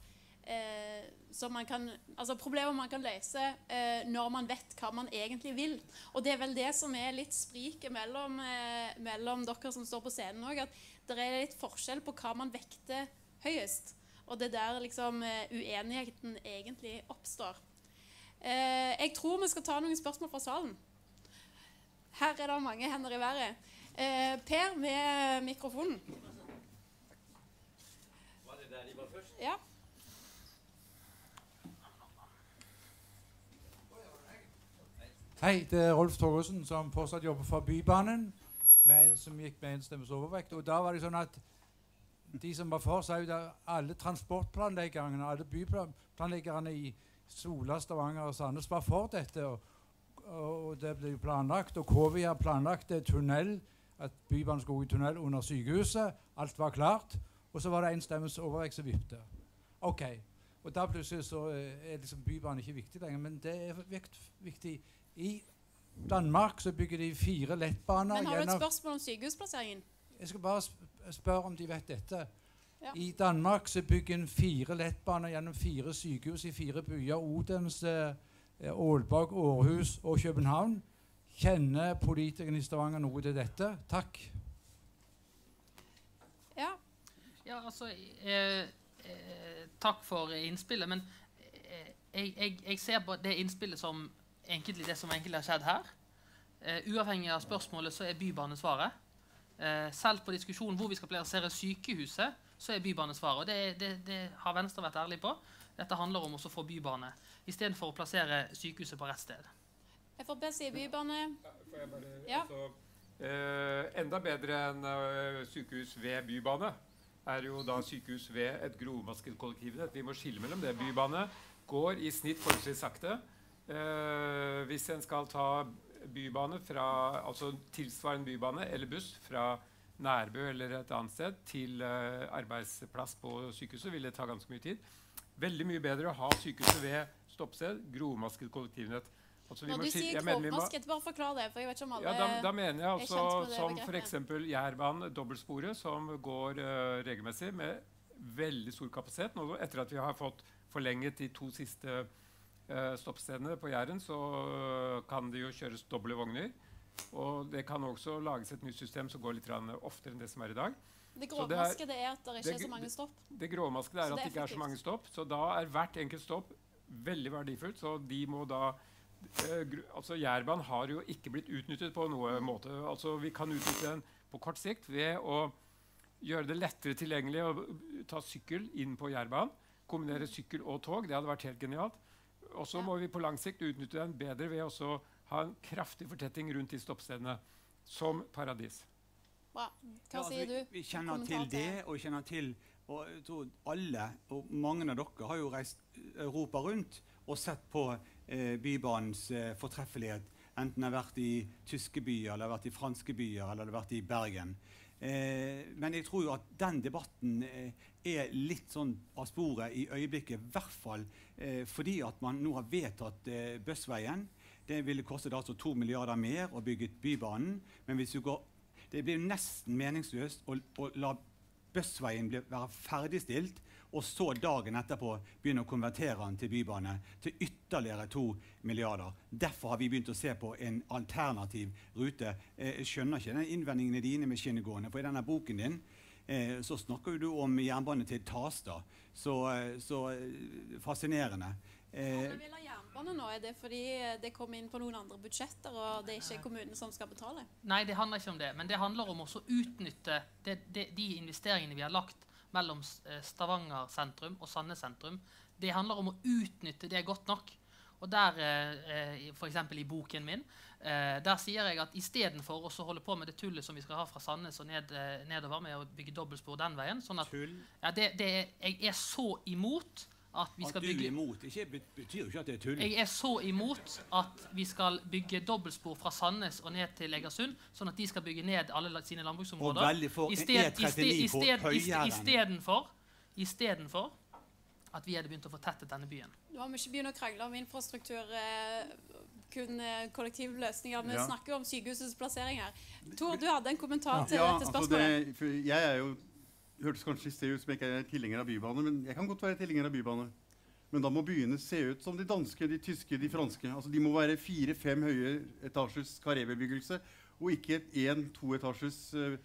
D: problemer man kan løse når man vet hva man egentlig vil. Og det er vel det som er litt spriket mellom dere som står på scenen også, at det er litt forskjell på hva man vekter høyest. Og det er der liksom uenigheten egentlig oppstår. Jeg tror vi skal ta noen spørsmål fra salen. Her er det mange hender i været. Per med mikrofonen.
C: Var det der de var først?
D: Ja.
H: Hei, det er Rolf Torgersen som fortsatt jobber for Bybanen, som gikk med en stemmes overvekt. Og da var det sånn at de som var for, sa jo at alle transportplanleggerne, alle byplanleggerne i Sola, Stavanger og Sandnes var for dette. Og det ble planlagt, og KV har planlagt et tunnel, at Bybanen skulle gå i tunnel under sykehuset. Alt var klart, og så var det en stemmes overvekt som vippte. Ok, og da plutselig så er liksom Bybanen ikke viktig lenger, men det er viktig. I Danmark så bygger de 4 lettbaner.
D: Men har du et spørsmål om sykehusplasseringen? Jeg
H: skal bare spørre om de vet dette.
D: Ja.
H: I Danmark så bygger en 4 lettbaner gjennom 4 sykehus i 4 byer, Odense, Aalborg, Aarhus og København. Kjenner politikerne i Stavanger noe til dette? Takk.
D: Ja.
G: Ja, altså, takk for innspillet, men jeg ser på det innspillet som det som egentlig har skjedd her. Uavhengig av spørsmålet så er bybanesvaret. Selv på diskusjonen hvor vi skal plassere sykehuset, så er bybanesvaret. Og det har Venstre vært ærlig på. Dette handler om å få bybane, i stedet for å plassere sykehuset på rett sted.
D: FrP sier bybane.
F: Ja. Enda bedre enn sykehus ved bybane er jo da sykehus ved et grovmasket kollektivnett. Vi må skille mellom det. Bybane går i snitt forholdsvis sakte. Hvis en skal ta bybane fra, altså tilsvarende bybane eller buss fra Nærbø eller et annet sted til arbeidsplass på sykehuset, vil det ta ganske mye tid. Veldig mye bedre å ha sykehuset ved stoppsted, grovmasket kollektivnett. Altså,
D: Når du sier grovmasket, bare forklar det, for jeg vet ikke om alle
F: da mener jeg altså som
D: begrepet.
F: for eksempel Jærbanen, dobbeltsporet, som går regelmessig med veldig stor kapasitet. Nå, etter at vi har fått forlenget de 2 siste stoppstedene på Jæren, så kan det jo kjøres doble vogner. Og det kan også lages et nytt system som går litt oftere enn det som i dag.
D: Det grovmaskede er at det ikke er så mange stopp.
F: Det grovmaskede at det ikke er så mange stopp. Så da hvert enkelt stopp veldig verdifullt. Så de må da altså Jærbanen har jo ikke blitt utnyttet på noen måte. Altså vi kan utnytte den på kort sikt ved å gjøre det lettere tilgjengelig å ta sykkel inn på Jærbanen. Kombinere sykkel og tog. Det hadde vært helt genialt. Og så må vi på lang sikt utnytte den bedre ved å ha en kraftig fortetting rundt de stoppstedene som paradis.
D: Bra. Hva sier du?
E: Vi kjenner til det, og kjenner til, og jeg tror alle, og mange av dere har jo reist Europa rundt og sett på bybanens fortreffelighet, enten det har vært i tyske byer, eller vært i franske byer, eller det har vært i Bergen. Men jeg tror jo at den debatten er litt sånn av sporet i øyeblikket, i hvert fall fordi at man nå har vedtatt Bøssveien. Det ville kostet altså 2 milliarder mer å bygge bybanen, men hvis du går, det blir nesten meningsløst å la Bøssveien være ferdigstilt, og så dagen etterpå begynne å konvertere den til bybane til ytterligere 2 milliarder. Derfor har vi begynt å se på en alternativ rute. Jeg skjønner ikke den innvendingene dine med skinnegående, for i denne boken din så snakker du om jernbane til Tasta. Så fascinerende.
D: Når vi vil ha jernbane nå, er det fordi det kommer inn på noen andre budsjetter, og det er ikke kommunen som skal betale?
G: Nei, det handler ikke om det, men det handler om å utnytte de investeringene vi har lagt mellom Stavanger sentrum og Sandnes sentrum. Det handler om å utnytte det godt nok. Og der, for eksempel i boken min, der sier jeg at i stedet for å holde på med det tullet som vi skal ha fra Sandnes og nedover med å bygge dobbeltspor den veien, sånn at jeg er så imot at vi skal bygge...
E: At du er imot, betyr jo ikke at det er tull.
G: Jeg er så imot at vi skal bygge dobbeltspor fra Sandnes og ned til Egersund, sånn at de skal bygge ned alle sine landbruksområder.
E: Og veldig for E39 på Høyjæren.
G: Istedenfor at vi hadde begynt å fortette denne byen.
D: Nå har vi ikke begynt å krangle om infrastruktur, kun kollektivløsninger. Vi snakker om sykehusets plassering her. Tor, du hadde en kommentar til dette spørsmålet.
B: Jeg er jo hørtes kanskje i sted ut som jeg ikke er tilhenger av bybane, men jeg kan godt være tilhenger av bybane. Men da må byene se ut som de danske, de tyske, de franske. Altså, de må være 4-5 høye etasjes karrébebyggelse, og ikke 1-2 etasjes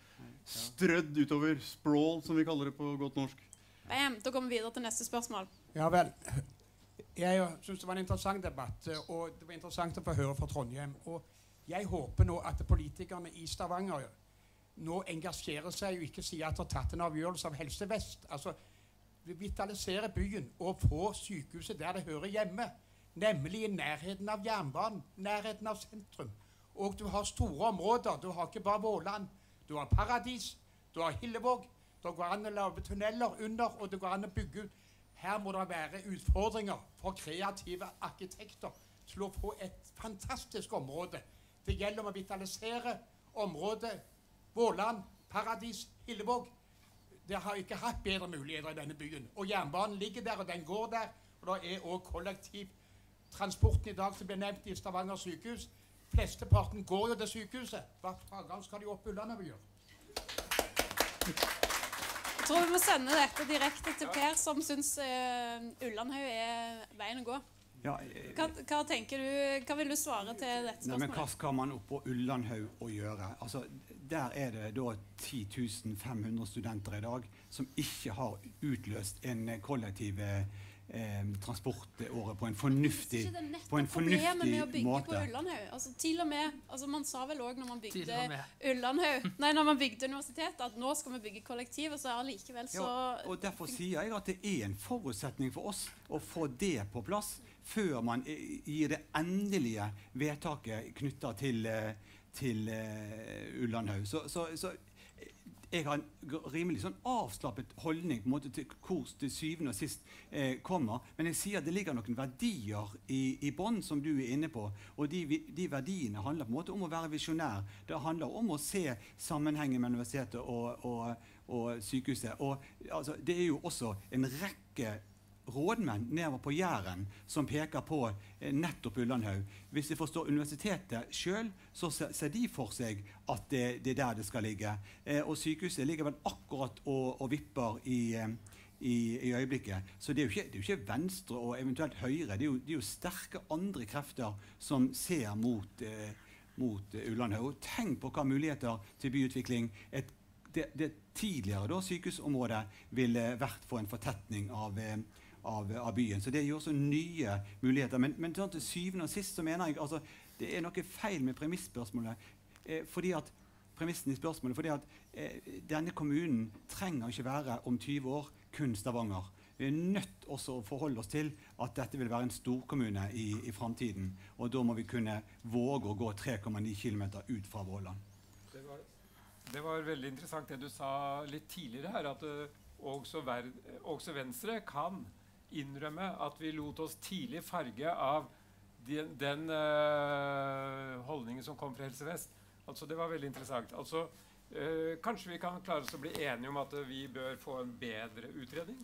B: strødd utover sprawl, som vi kaller det på godt norsk.
D: Bam, da kommer vi videre til neste spørsmål.
I: Ja vel. Jeg synes det var en interessant debatt, og det var interessant å få høre fra Trondheim. Og jeg håper nå at politikerne i Stavanger nå engasjerer seg og ikke sier at de har tatt en avgjørelse av Helse Vest. Altså, vitalisere byen og få sykehuset der det hører hjemme, nemlig i nærheten av jernbanen, nærheten av sentrum. Og du har store områder. Du har ikke bare Våland, du har Paradis, du har Hillevåg, det går an å lage tunneler under, og det går an å bygge ut. Her må det være utfordringer for kreative arkitekter til å få et fantastisk område. Det gjelder om å vitalisere området Våland, Paradis, Hillevåg. Det har ikke hatt bedre muligheter i denne byen. Og jernbanen ligger der, og den går der. Og det er også kollektivtransporten i dag som blir nevnt i Stavanger sykehus. Flesteparten går jo til sykehuset. Hva faen skal de opp Ullandhaug gjøre?
D: Jeg tror vi må sende dette direkte til Per, som synes Ullandhaug er veien å gå.
E: Ja,
D: hva tenker du, hva vil du svare til dette spørsmålet?
E: Men hva skal man opp på Ullandhaug å gjøre? Altså, der er det da 10 500 studenter i dag som ikke har utløst en kollektiv transportåre på en fornuftig måte.
D: Det er nettopp problemet med å bygge på Ullandhaug. Altså, til og med, altså, man sa vel også når man bygde Ullandhaug, når man bygde universitetet, at nå skal vi bygge kollektiv, og så er det likevel så...
E: Ja, og derfor sier jeg at det er en forutsetning for oss å få det på plass, før man gir det endelige vedtaket knyttet til Ullandhaug. Så jeg har en rimelig sånn avslappet holdning på en måte til hvor til syvende og sist kommer. Men jeg sier at det ligger noen verdier i bånd som du er inne på. Og de verdiene handler på en måte om å være visjonær. Det handler om å se sammenhengen med universitetet og sykehuset. Og altså, det er jo også en rekke rådmenn nedover på Jæren som peker på nettopp Ullandhaug. Hvis de forstår universitetet selv, så ser de for seg at det er der det skal ligge. Og sykehuset ligger vel akkurat og vipper i øyeblikket. Så det er jo ikke Venstre og eventuelt Høyre. Det er jo sterke andre krefter som ser mot Ullandhaug. Tenk på hva muligheter til byutvikling det tidligere da, sykehusområdet ville vært for en fortetning av byen. Så det gir også nye muligheter. Men sånn til syvende og sist så mener jeg altså, det er noe feil med premissspørsmålet. Premissen i spørsmålet, fordi at denne kommunen trenger ikke være om 20 år kun Stavanger. Vi er nødt også å forholde oss til at dette vil være en storkommune i fremtiden. Og da må vi kunne våge å gå 3,9 kilometer ut fra Våland.
F: Det var veldig interessant det du sa litt tidligere her, at også Venstre kan innrømme at vi lot oss tidlig farge av den holdningen som kom fra Helse Vest. Altså, det var veldig interessant. Altså, kanskje vi kan klare oss å bli enige om at vi bør få en bedre utredning?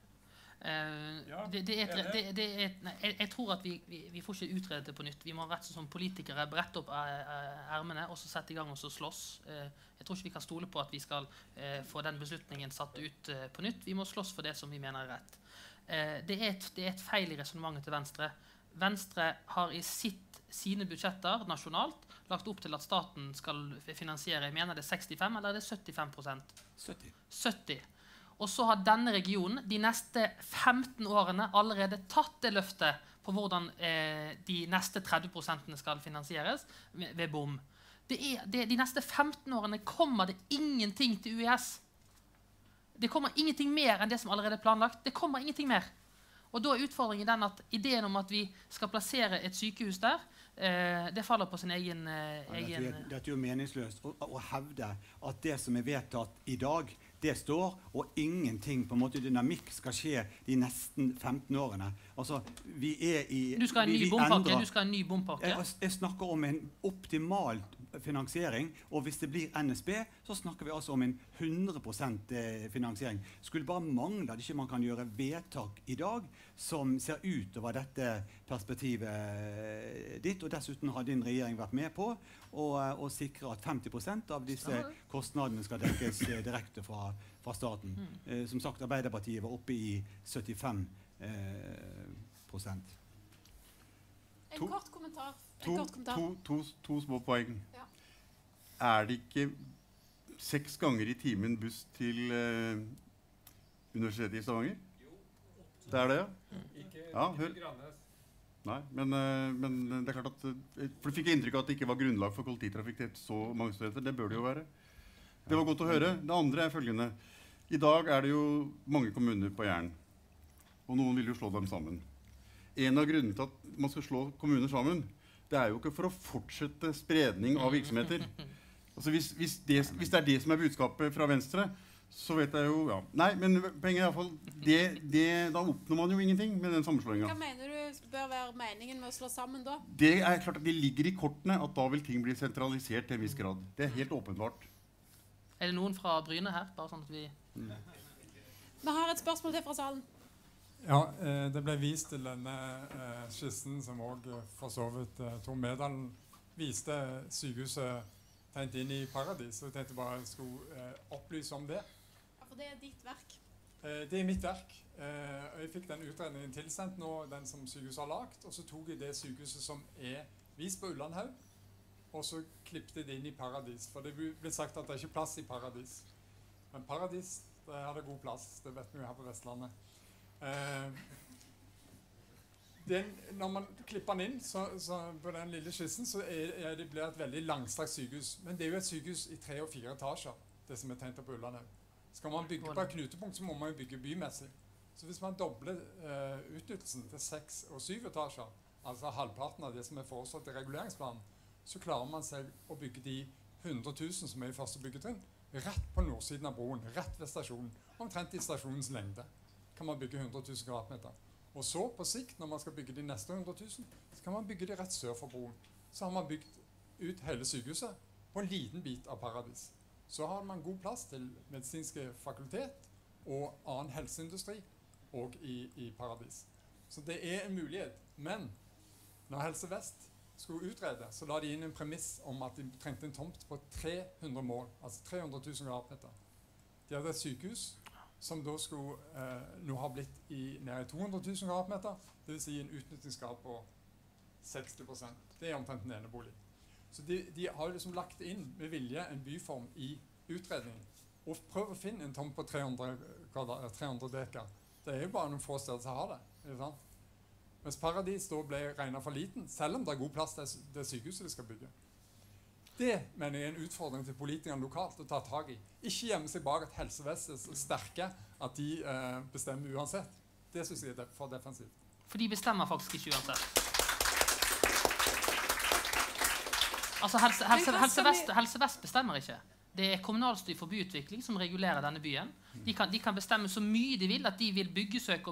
G: Jeg tror at vi får ikke utrede det på nytt. Vi må rett og slett som politikere brette opp ermene og så sette i gang og så slåss. Jeg tror ikke vi kan stole på at vi skal få den beslutningen satt ut på nytt. Vi må slåss for det som vi mener er rett. Det er et feil i resonemanget til Venstre. Venstre har i sine budsjetter nasjonalt lagt opp til at staten skal finansiere, jeg mener det er 65 eller det er 75%? 70. Og så har denne regionen de neste 15 årene allerede tatt det løftet på hvordan de neste 30% skal finansieres ved bom. De neste 15 årene kommer det ingenting til UiS. Det kommer ingenting mer enn det som allerede er planlagt. Det kommer ingenting mer. Og da er utfordringen den at ideen om at vi skal plassere et sykehus der, det faller på sin egen...
E: Det er jo meningsløst å hevde at det som er vedtatt i dag, det står, og ingenting på en måte dynamikk skal skje de nesten 15 årene. Altså, vi er i...
G: Du skal ha en ny bompakke.
E: Jeg snakker om en optimal finansiering, og hvis det blir NSB, så snakker vi altså om en 100% finansiering. Skulle bare mangle at ikke man kan gjøre vedtak i dag som ser ut over dette perspektivet ditt, og dessuten har din regjering vært med på å sikre at 50% av disse kostnadene skal dekkes direkte fra staten. Som sagt, Arbeiderpartiet var oppe i 75%.
D: En kort kommentar.
B: To små poeng.
D: Ja.
B: Er det ikke 6 ganger i timen buss til Universitetet i Stavanger?
F: Jo.
B: Det er det, ja?
F: Ikke
B: Grannes. Nei, men det er klart at... For du fikk inntrykk av at det ikke var grunnlag for kollektivtrafikk til så mange studenter. Det bør det jo være. Det var godt å høre. Det andre er følgende. I dag er det jo mange kommuner på Jæren, og noen vil jo slå dem sammen. En av grunnene til at man skal slå kommuner sammen, det er jo ikke for å fortsette spredning av virksomheter. Altså hvis det er det som er budskapet fra Venstre, så vet jeg jo, ja. Nei, men poenget er i hvert fall, da oppnår man jo ingenting med den sammenslåingen.
D: Hva mener du bør være meningen med å slå sammen da?
B: Det er klart at det ligger i kortene at da vil ting bli sentralisert til en viss grad. Det er helt åpenbart.
G: Er det noen fra Bryne her? Bare sånn at vi...
D: Vi har et spørsmål til fra salen.
J: Ja, det ble vist til denne skissen som også for så vidt Tor Medalen viste sykehuset tegnet inn i Paradis, og jeg tenkte bare jeg skulle opplyse om det.
D: Ja, for det er ditt verk.
J: Det er mitt verk, og jeg fikk den utredningen tilsendt nå, den som sykehuset har lagt, og så tok jeg det sykehuset som er vist på Ullandhaug, og så klippte jeg det inn i Paradis, for det ble sagt at det er ikke plass i Paradis. Men Paradis, det har det god plass, det vet vi jo her på Vestlandet. Når man klipper den inn så på den lille skissen, så det blir et veldig langstrakt sykehus. Men det er jo et sykehus i 3 og 4 etasjer, det som er tegnet på Ullandhaug. Skal man bygge på et knutepunkt, så må man jo bygge bymessig. Så hvis man dobler utnyttelsen til 6 og 7 etasjer, altså halvparten av det som er foreslått i reguleringsplanen, så klarer man seg å bygge de 100 000 som er i første byggetrinn. rett på nordsiden av broen, rett ved stasjonen, omtrent i stasjonens lengde, kan man bygge 100 000 kvadratmeter. Og så på sikt, når man skal bygge de neste 100 000, så kan man bygge det rett sør for broen. Så har man bygd ut hele sykehuset på en liten bit av Paradis. Så har man god plass til medisinske fakultet og annen helseindustri og i Paradis. Så det en mulighet. Men når Helse Vest skulle utrede, så la de inn en premiss om at de trengte en tomt på 300 mål, altså 300 000 kvadratmeter. De hadde et sykehus som da skulle nå ha blitt nær i 200 000 kvadratmeter, det vil si en utnyttingsgrad på 60%. Det omtrent en enebolig. Så de har liksom lagt inn med vilje en byform i utredningen, og prøv å finne en tomt på 300 dekar. Det jo bare noen få steder som har det, ikke sant? Mens Paradis da ble regnet for liten, selv om det god plass til det sykehuset de skal bygge. Det mener jeg en utfordring til politikerne lokalt å ta tag i. Ikke gjemme seg bak at helsevesenet så sterke at de bestemmer uansett. Det synes jeg for defensivt.
G: For de bestemmer faktisk ikke uansett. Altså Helse Vest bestemmer ikke. Det kommunalstyret for byutvikling som regulerer denne byen. De kan bestemme så mye de vil, at de vil byggesøke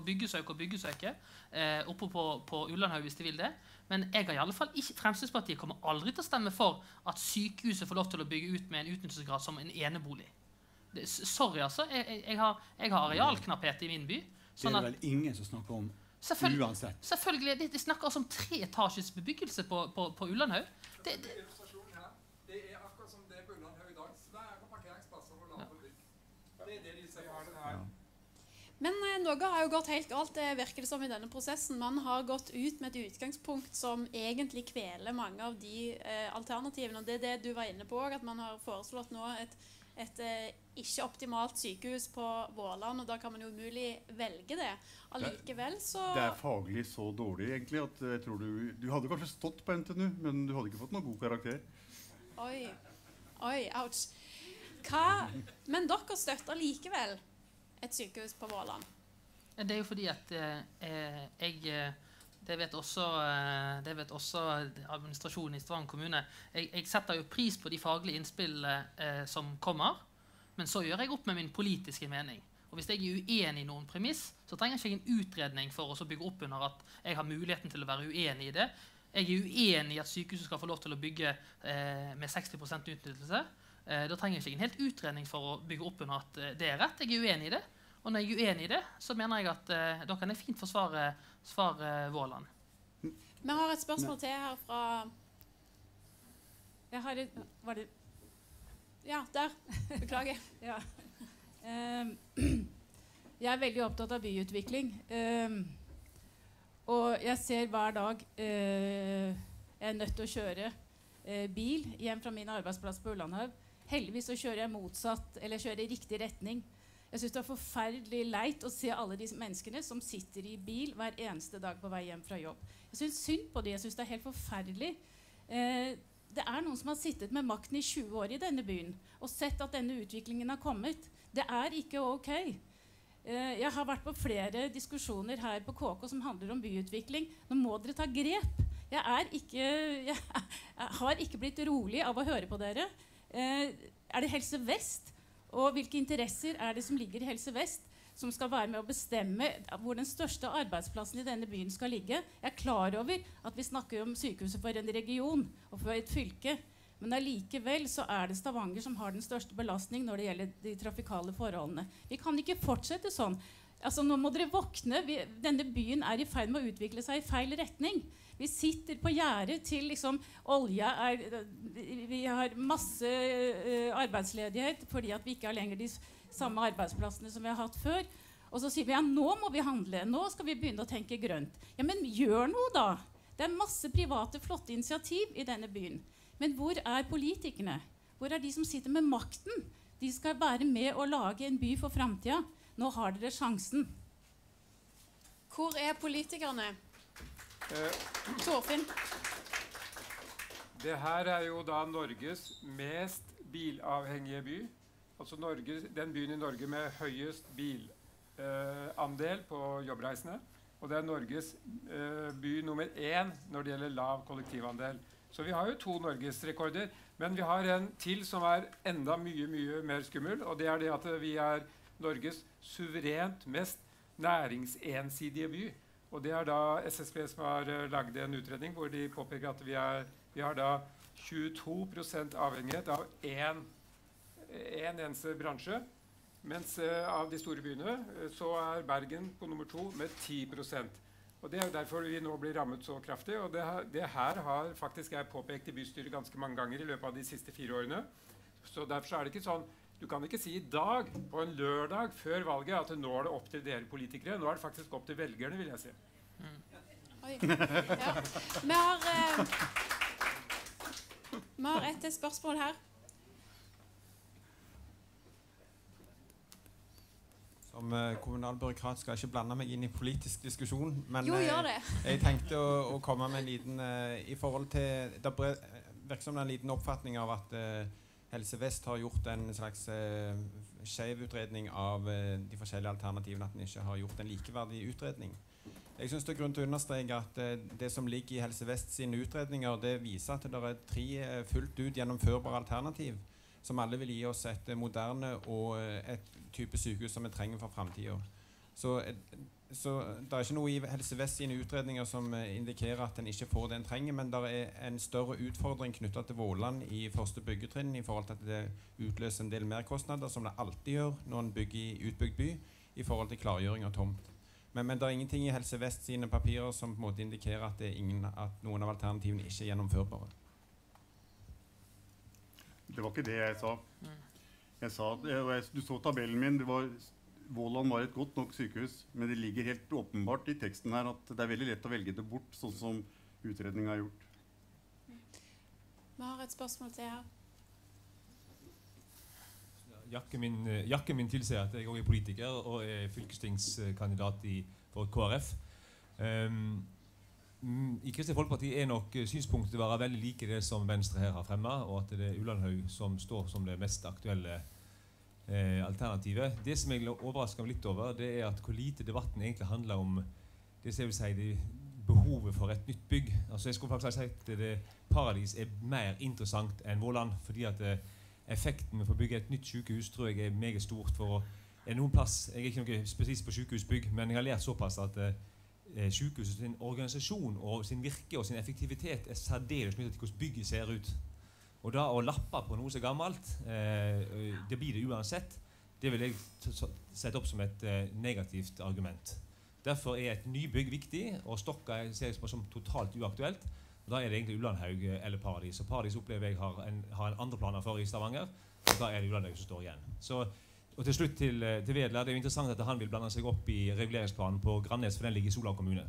G: oppe på Ullandhaug hvis de vil det. Men jeg har i alle fall ikke, Fremskrittspartiet kommer aldri til å stemme for at sykehuset får lov til å bygge ut med en utnyttelsesgrad som en enebolig. Sorry altså, jeg har arealknapphet i min by. Sånn
E: det vel ingen som snakker om uansett.
G: Selvfølgelig, de snakker altså om 3 etasjes bebyggelse på Ullandhaug. Det
J: akkurat som det på Ullandhaug i dag. Svære parkeringsplasser og lave bygg. Det det de sier her.
D: Men noe har jo gått helt galt, det virker det som i denne prosessen. Man har gått ut med et utgangspunkt som egentlig kveler mange av de alternativene. Og det det du var inne på, at man har foreslått nå et ikke optimalt sykehus på Våland, og da kan man jo umulig velge det. Allikevel så...
B: Det faglig så dårlig egentlig, at jeg tror du hadde kanskje stått på NTNU, men du hadde ikke fått noen god karakter.
D: Oi, ouch. Men dere støtter likevel et sykehus på Våland?
G: Det jo fordi at det vet også administrasjonen i Stavanger kommune. Jeg setter jo pris på de faglige innspillene som kommer, men så gjør jeg opp med min politiske mening. Og hvis jeg uenig i noen premiss, så trenger jeg ikke en utredning for å bygge opp under at jeg har muligheten til å være uenig i det. Jeg uenig i at sykehuset skal få lov til å bygge med 60% utnyttelse. Da trenger jeg ikke en helt utredning for å bygge opp under at det rett. Jeg uenig i det. Og når jeg uenig i det, så mener jeg at da kan jeg fint forsvare Våland.
D: Vi har et spørsmål til her fra... Var det... Ja, der. Beklager.
K: Ja. Jeg veldig opptatt av byutvikling. Og jeg ser hver dag jeg nødt til å kjøre bil hjem fra min arbeidsplass på Ullandhaug. Heldigvis så kjører jeg motsatt, eller kjører i riktig retning. Jeg synes det forferdelig leit å se alle de menneskene som sitter i bil hver eneste dag på vei hjem fra jobb. Jeg synes synd på det. Jeg synes det helt forferdelig. Det noen som har sittet med makten i 20 år i denne byen og sett at denne utviklingen har kommet. Det ikke ok. Jeg har vært på flere diskusjoner her på KK som handler om byutvikling. Nå må dere ta grep. Jeg har ikke blitt rolig av å høre på dere. Det Helse Vest? Og hvilke interesser det som ligger i Helse Vest, som skal være med å bestemme hvor den største arbeidsplassen i denne byen skal ligge? Jeg klar over at vi snakker om sykehuset for en region og for et fylke, men allikevel så det Stavanger som har den største belastning når det gjelder de trafikale forholdene. Vi kan ikke fortsette sånn. Altså, nå må dere våkne. Denne byen i ferd med å utvikle seg i feil retning. Vi sitter på gjerdet til liksom, olje vi har masse arbeidsledighet fordi at vi ikke har lenger de samme arbeidsplassene som vi har hatt før. Og så sier vi ja, nå må vi handle. Nå skal vi begynne å tenke grønt. Ja, men gjør noe da. Det masse private, flotte initiativ i denne byen. Men hvor politikerne? Hvor de som sitter med makten? De skal være med å lage en by for fremtiden. Nå har dere sjansen.
D: Hvor politikerne? Torfinn?
F: Det her jo da Norges mest bilavhengige by. Altså den byen i Norge med høyest bilandel på jobbreisende. Og det Norges by nummer 1 når det gjelder lav kollektivandel. Så vi har jo 2 norgesrekorder, Men vi har en til som enda mye, mye mer skummel, og det det at vi Norges suverent mest næringsensidige by. Og det da SSB som har laget en utredning hvor de påpeker at vi har da 22% avhengighet av en eneste bransje, mens av de store byene så Bergen på nummer 2 med 10%. Og det jo derfor vi nå blir rammet så kraftig, og det her har faktisk jeg påpekt I bystyret ganske mange ganger I løpet av de siste 4 årene. Så derfor det ikke sånn, du kan ikke si I dag, på en lørdag før valget, at nå det opp til dere politikere. Nå det faktisk opp til velgerne, vil jeg si.
D: Oi. Ja. Vi har et spørsmål her.
L: Som kommunalbyråkrat skal jeg ikke blande meg inn I politisk diskusjon, men
D: jo, gjør det.
L: Jeg tenkte å komme med en liten I forhold til det virker som en liten oppfatning av at Helse Vest har gjort en slags skjevutredning av de forskjellige alternativene, at den ikke har gjort en likeverdig utredning. Jeg synes det grunn til å understreke at det som ligger I Helse Vest sine utredninger, det viser at det 3 fullt ut gjennomførbare alternativ som alle vil gi oss et moderne og et type sykehus som vi trenger for fremtiden. Så det ikke noe I Helse Vest sine utredninger som indikerer at den ikke får det den trenger, men det en større utfordring knyttet til Våland I første byggetrinn I forhold til at det utløser en del merkostnader, som det alltid gjør når en bygger I utbygd by, I forhold til klargjøring av tomt. Men det ingenting I Helse Vest sine papirer som på en måte indikerer at, at noen av alternativene ikke gjennomførbare.
B: Det var ikke det jeg sa. Jeg sa at du så tabellen min, Våland var et godt nok sykehus, men det ligger helt åpenbart I teksten her at det veldig lett å velge det bort, sånn som utredningen har gjort.
D: Vi har et spørsmål til her.
M: Jakken min tilsier at jeg også politiker og fylkestingskandidat for KrF. I Kristelig Folkeparti nok synspunktet være veldig like det som Venstre her har fremmet, og at det Ullandhaug som står som det mest aktuelle alternativet. Det som jeg overrasker meg litt over, det at hvor lite debatten egentlig handler om det som jeg vil si, det behovet for et nytt bygg. Altså jeg skulle faktisk si at Paradis mer interessant enn Våland, fordi at effekten med å bygge et nytt sykehus tror jeg meget stort for noen plass. Jeg ikke noe spesialist på sykehusbygg, men jeg har lært såpass at sykehuset sin organisasjon og sin virke og sin effektivitet særdeles knyttet til hvordan bygget ser ut. Og da å lappe på noe så gammelt, det blir det uansett, det vil jeg sette opp som et negativt argument. Derfor et nybygg viktig, og Stokka ser jeg som totalt uaktuelt. Da det egentlig Ullandhaug eller Paradis. Og Paradis opplever jeg har en andre planer for I Stavanger, og da det Ullandhaug som står igjen. Så, og til slutt til Vedler, det jo interessant at han vil blande seg opp I reguleringsplanen på Grannes, for den ligger I Sola kommune.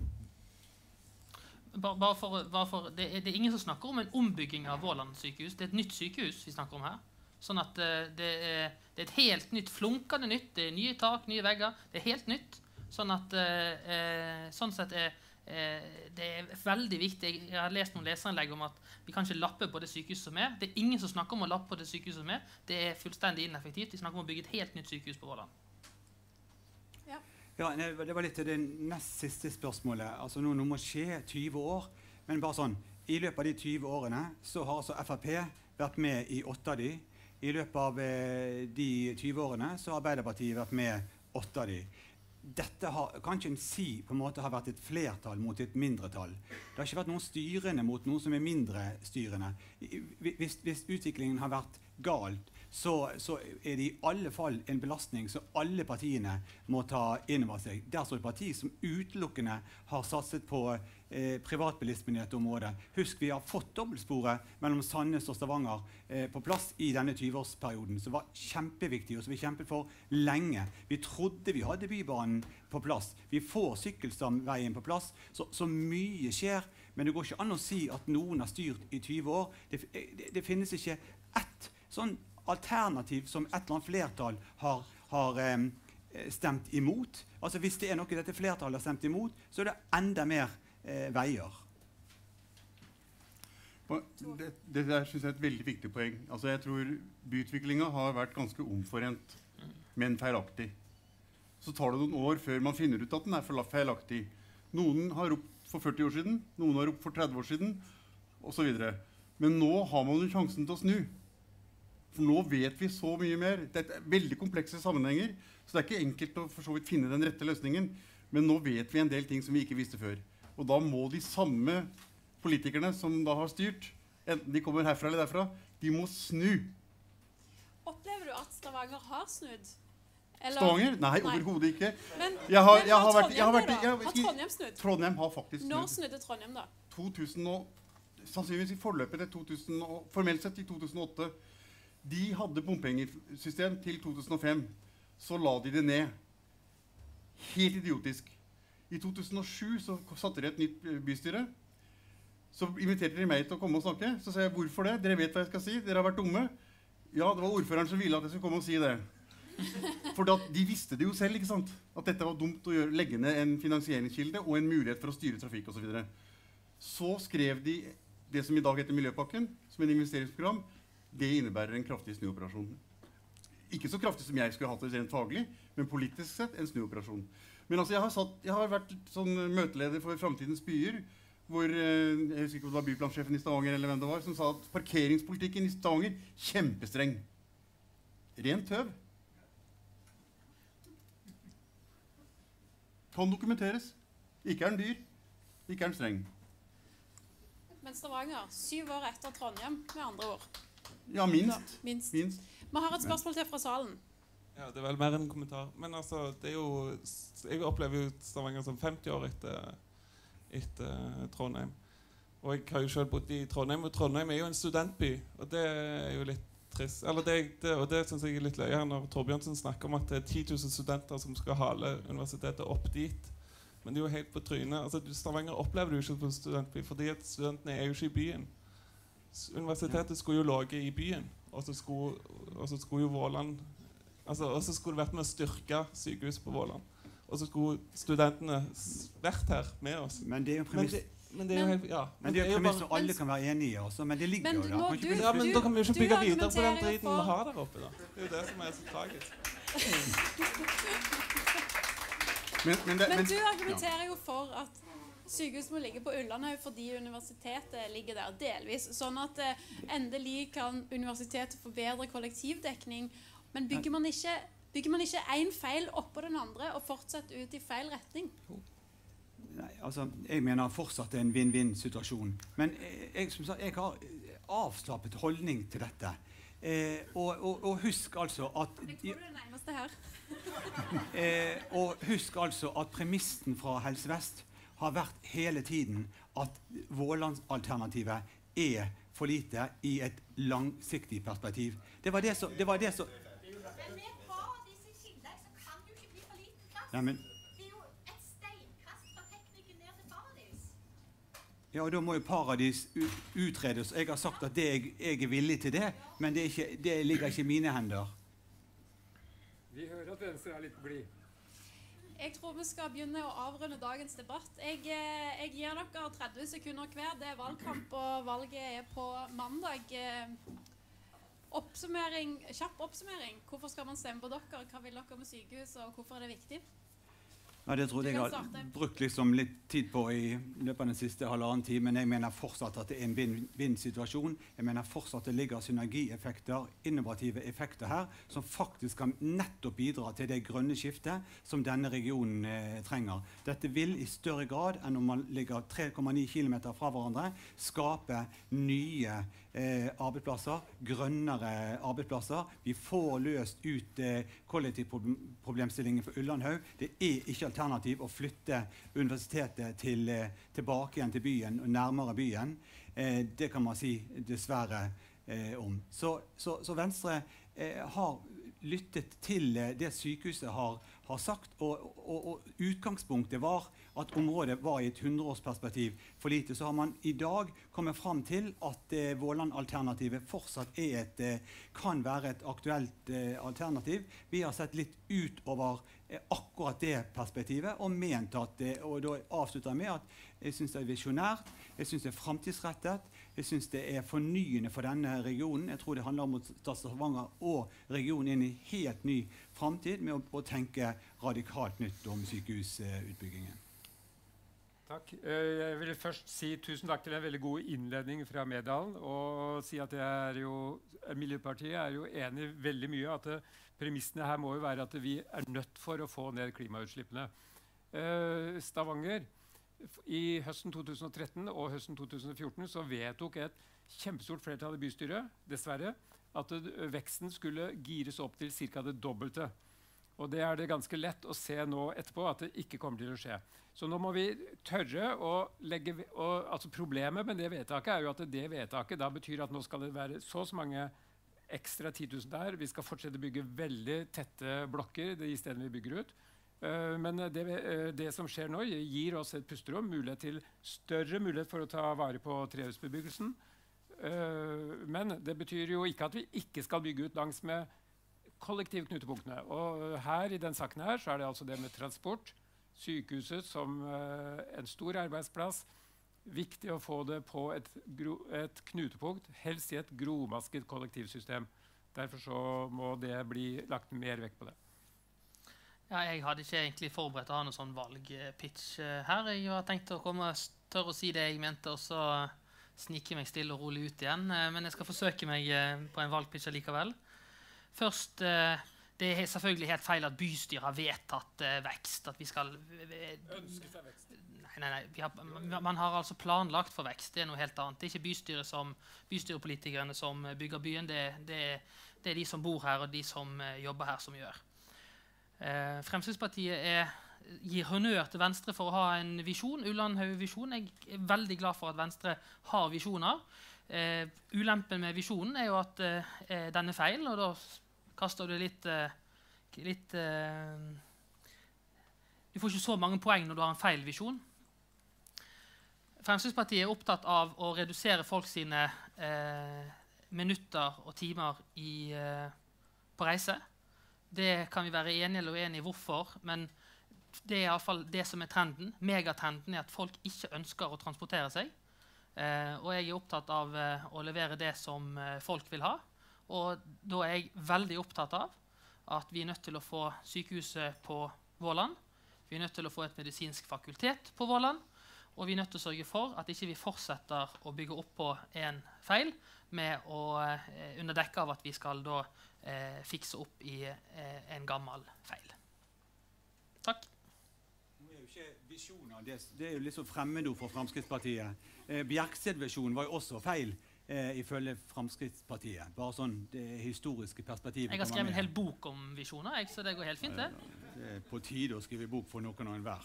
G: Det ingen som snakker om en ombygging av Våland sykehus. Det et nytt sykehus vi snakker om her. Sånn at det et helt nytt, flunkende nytt, det nye tak, nye vegger, det helt nytt. Sånn at sånn sett det veldig viktig. Jeg har lest noen leserinnlegg om at vi kan ikke lappe på det sykehuset som det ingen som snakker om å lappe på det sykehuset som det fullstendig ineffektivt. Vi snakker om å bygge et helt nytt sykehus på Våland.
E: Ja, det var litt til det nest siste spørsmålet. Altså nå må skje 20 år, men bare sånn, I løpet av de 20 årene så har altså FrP vært med I 8 av de. I løpet av de 20 årene så har Arbeiderpartiet vært med 8 av de. Dette kan ikke en si på en måte har vært et flertall mot et mindretall. Det har ikke vært noen styrende mot noen som mindre styrende. Hvis utviklingen har vært galt, så det I alle fall en belastning som alle partiene må ta inn over seg. Det så et parti som utelukkende har satset på privatbilismen I dette området. Husk, vi har fått dobbeltsporet mellom Sandnes og Stavanger på plass I denne 20-årsperioden, som var kjempeviktig, og som vi kjempet for lenge. Vi trodde vi hadde bybanen på plass. Vi får sykkelstamveien på plass, så mye skjer, men det går ikke an å si at noen har styrt I 20 år. Det finnes ikke ett sånn alternativ som et eller annet flertall har stemt imot. Altså hvis det noe dette flertallet har stemt imot, så det enda mer veier.
B: Det der synes jeg et veldig viktig poeng. Altså jeg tror byutviklingen har vært ganske omforent, men feilaktig. Så tar det noen år før man finner ut at den feilaktig. Noen har ropt for 40 år siden, noen har ropt for 30 år siden, og så videre. Men nå har man jo sjansen til å snu. For nå vet vi så mye mer. Dette er veldig komplekse sammenhenger, så det er ikke enkelt å for så vidt finne den rette løsningen. Men nå vet vi en del ting som vi ikke visste før. Og da må de samme politikerne som da har styrt, enten de kommer herfra eller derfra, de må snu.
D: Opplever du at Stavanger har snudd? Eller?
B: Stavanger? Nei, overhodet ikke.
D: Men
B: har
D: Trondheim snudd?
B: Trondheim har faktisk snudd.
D: Når snudde Trondheim da?
B: Sannsynligvis i forløpet til 2000, formelt sett i 2008. De hadde bompengesystem til 2005. Så la de det ned. Helt idiotisk. I 2007 så satte de et nytt bystyre. Så inviterte de meg til å komme og snakke. Så sa jeg, hvorfor det? Dere vet hva jeg skal si. Dere har vært dumme. Ja, det var ordføreren som ville at jeg skulle komme og si det. For de visste det jo selv, ikke sant? At dette var dumt å legge ned en finansieringskilde og en mulighet for å styre trafikk og så videre. Så skrev de det som i dag heter Miljøpakken, som en investeringsprogram. Det innebærer en kraftig snuoperasjon. Ikke så kraftig som jeg skulle hatt det rent faglig, men politisk sett en snuoperasjon. Men altså, jeg har vært sånn møteleder for Fremtidens byer, hvor, jeg husker ikke om det var byplansjefen i Stavanger eller hvem det var, som sa at parkeringspolitikken i Stavanger kjempestreng. Rent tøv. Kan dokumenteres. Ikke er den dyr, ikke er den streng.
D: Men Stavanger, 7 år etter Trondheim, med andre ord.
B: Ja, minst.
D: Minst. Vi har et spørsmål til fra salen.
N: Ja, det er vel mer enn en kommentar. Men altså, det er jo, jeg opplever jo Stavanger som 50 år etter Trondheim. Og jeg har jo selv bodd i Trondheim, og Trondheim er jo en studentby, og det er jo litt trist. Eller og det synes jeg er litt løye her når Torbjørnsen snakker om at det er 10 000 studenter som skal hale universitetet opp dit. Men det er jo helt på trynet. Altså, Stavanger opplever du ikke på studentby, fordi at studentene er jo ikke i byen. Universitetet skulle jo lage i byen, og så skulle jo Våland, altså, og så skulle det vært med å styrke sykehus på Våland. Og så skulle studentene vært her med oss.
E: Men det er jo premiss.
N: Men det er jo helt, ja.
E: Men det er jo premiss som alle kan være enige i også, men det ligger jo der.
N: Ja, men da kan vi jo ikke bygge videre på den driten vi har der oppe da. Det er jo det som er så tragisk.
D: Men du argumenterer jo for at sykehus må ligge på Ullandhaug fordi universitetet ligger der delvis, sånn at endelig kan universitetet få bedre kollektivdekning, men bygger man ikke en feil oppå den andre og fortsetter ut i feil retning?
E: Nei, altså, jeg mener fortsatt det er en vinn-vinn-situasjon. Men jeg har avslappet holdning til dette. Og husk altså at
D: jeg tror du er den eneste her.
E: Og husk altså at premissen fra Helse Vest har vært hele tiden at Våland-alternativet er for lite i et langsiktig perspektiv. Det var det som
O: Men med paradis i tillegg så kan du ikke bli for liten plass.
E: Ja, men
O: Det er jo et steinkast fra teknikken ned til paradis.
E: ja, og da må jo paradis utredes. Jeg har sagt at jeg er villig til det, men det ligger ikke i mine hender.
F: Vi hører at Venstre er litt blid.
D: Jeg tror vi skal begynne å avrunde dagens debatt. Jeg gir dere 30 sekunder hver. Det er valgkamp, og valget er på mandag. Kjapp oppsummering. Hvorfor skal man stemme på dere? Hva vil dere med sykehus, og hvorfor er det viktig?
E: Ja, det trodde jeg har brukt liksom litt tid på i løpet av den siste halvannen time, men jeg mener fortsatt at det er en vinn-vinn-situasjon. Jeg mener fortsatt at det ligger synergieffekter, innovative effekter her, som faktisk kan nettopp bidra til det grønne skiftet som denne regionen trenger. Dette vil i større grad enn om man ligger 3,9 km fra hverandre, skape nye arbeidsplasser, grønnere arbeidsplasser. Vi får løst ut kollektivproblemstillingen for Ullandhaug. Det er ikke alternativ å flytte universitetet tilbake igjen til byen og nærmere byen. Det kan man si dessverre om. Så Venstre har lyttet til det sykehuset har sagt, og utgangspunktet var at området var i et 100-årsperspektiv for lite. Så har man i dag kommet fram til at Våland-alternativet fortsatt kan være et aktuelt alternativ. Vi har sett litt utover akkurat det perspektivet og ment at, og da avslutter jeg med at jeg synes det er visjonært, jeg synes det er fremtidsrettet, jeg synes det er fornyende for denne regionen. Jeg tror det handler om å ta Stavanger og regionen inn i helt ny fremtid med å tenke radikalt nytt om sykehusutbyggingen.
F: Takk. Jeg vil først si tusen takk til en veldig god innledning fra Medalen, og si at Miljøpartiet er jo enig i veldig mye at premissene her må jo være at vi er nødt for å få ned klimautslippene. Stavanger, i høsten 2013 og høsten 2014 så vedtok et kjempestort flertall i bystyret, dessverre, at veksten skulle gires opp til ca. Det dobbelte. Og det er det ganske lett å se nå etterpå at det ikke kommer til å skje. Så nå må vi tørre å legge... altså problemet med det vedtaket er jo at det vedtaket da betyr at nå skal det være så mange ekstra 10 000 der. Vi skal fortsette å bygge veldig tette blokker de stedene vi bygger ut. Men det som skjer nå gir oss et pusterom, større mulighet for å ta vare på trehusbebyggelsen. Men det betyr jo ikke at vi ikke skal bygge ut langs med kollektivknutepunktene. Og her i den saken her så er det altså det med transport, sykehuset som en stor arbeidsplass, viktig å få det på et knutepunkt, helst i et gromasket kollektivsystem. Derfor så må det bli lagt mer vekt på det.
G: Ja, jeg hadde ikke egentlig forberedt å ha noen sånn valgpitch her. Jeg har tenkt å tørre å si det jeg mente, og så snike meg stille og rolig ut igjen. Men jeg skal forsøke meg på en valgpitch likevel. Først, det er selvfølgelig helt feil at bystyret har vedtatt vekst, at vi skal...
F: Ønske seg vekst.
G: Nei, man har altså planlagt for vekst, det er noe helt annet. Det er ikke bystyrepolitikerne som bygger byen, det er de som bor her og de som jobber her som gjør. Fremskrittspartiet gir honnør til Venstre for å ha en visjon, Ullandhaug-visjon. Jeg er veldig glad for at Venstre har visjoner. Ulempen med visjonen er jo at den er feil, og da kaster du litt du får ikke så mange poeng når du har en feil visjon. Fremskrittspartiet er opptatt av å redusere folk sine minutter og timer på reise. Det kan vi være enige eller uenige i hvorfor, men det er i hvert fall det som er trenden. Megatrenden er at folk ikke ønsker å transportere seg. Og jeg er opptatt av å levere det som folk vil ha. Og da er jeg veldig opptatt av at vi er nødt til å få sykehuset på Våland. Vi er nødt til å få et medisinsk fakultet på Våland. Og vi er nødt til å sørge for at ikke vi fortsetter å bygge opp på en feil med å under dekke av at vi skal da fikse opp i en gammel feil. Takk.
E: Nå er jo ikke visjoner, det er jo litt så fremmedord for Fremskrittspartiet. Bjerksted-visjonen var jo også feil ifølge Fremskrittspartiet. Bare sånn det historiske perspektivet.
G: Jeg har skrevet en hel bok om visjoner, så det går helt fint det.
E: Det er på tide å skrive bok for noen og enhver.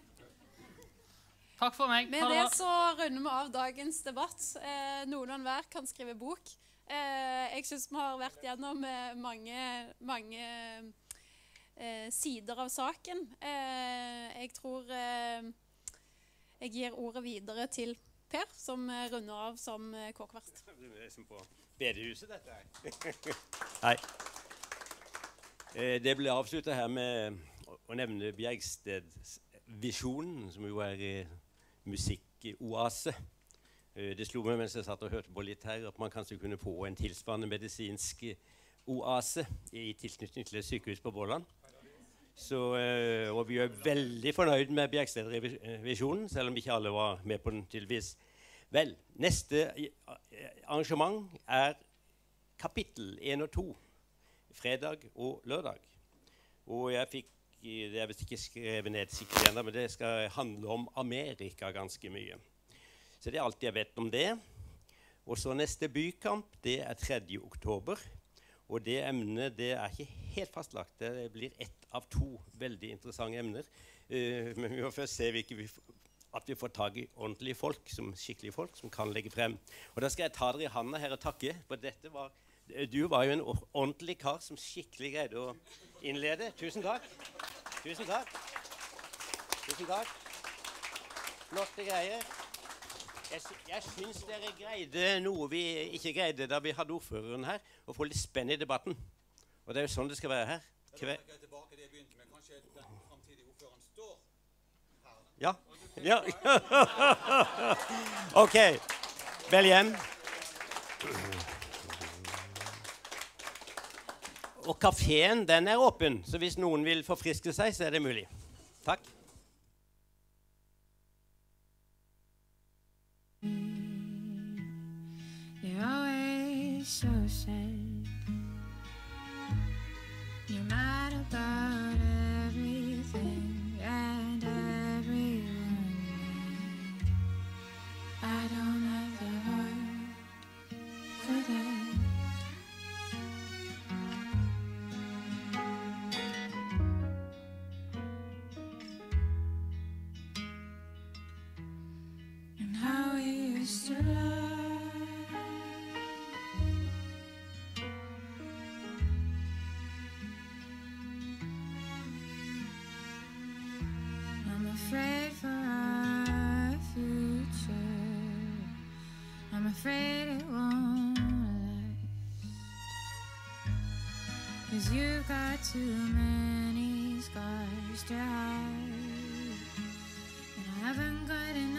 G: Takk for meg.
D: Med det så runder vi av dagens debatt. Noen og enhver kan skrive bok. Jeg synes vi har vært gjennom mange sider av saken. Jeg tror jeg gir ordet videre til Per, som runder av som kåkvert.
C: Det er liksom på bedehuset, dette her. Nei. Det ble avsluttet her med å nevne Bjergsted-visjonen, som jo er musikkoase. Det slo meg mens jeg satt og hørte på litt her, at man kanskje kunne få en tilsvarende medisinsk oase i tilknytning til et sykehus på Våland. Og vi er veldig fornøyd med Bjergsted-visjonen, selv om ikke alle var med på den tydeligvis. Vel, neste arrangement er kapittel 1 og 2, fredag og lørdag. Og det er vist ikke skrevet ned sikkert enda, men det skal handle om Amerika ganske mye. Så det er alt jeg vet om det. Og så neste bykamp, det er 3. oktober. Og det emnet det er ikke helt fastlagt. Det blir ett av 2 veldig interessante emner. Men vi må først se at vi får tag i ordentlige folk, skikkelige folk, som kan legge frem. Og da skal jeg ta dere i handa her og takke, for du var jo en ordentlig kar som skikkelig greide å innlede. Tusen takk. Tusen takk. Tusen takk. Flotte greier. Jeg synes dere greide noe vi ikke greide da vi hadde ordføreren her, å få litt spenn i debatten. Og det er jo sånn det skal være her.
E: Da trekker jeg tilbake det jeg begynte med. Kanskje den fremtidige ordføreren står her.
C: Ja. Ja. Ok. Vel hjem. Og kaféen, den er åpen, så hvis noen vil forfriske seg, så er det mulig. Takk.
P: be so sad. You're mad about everything and everyone. I don't have the heart for that. And how we used to love. I'm afraid for our future. I'm afraid it won't last. 'Cause you've got too many scars to hide. And I haven't got enough.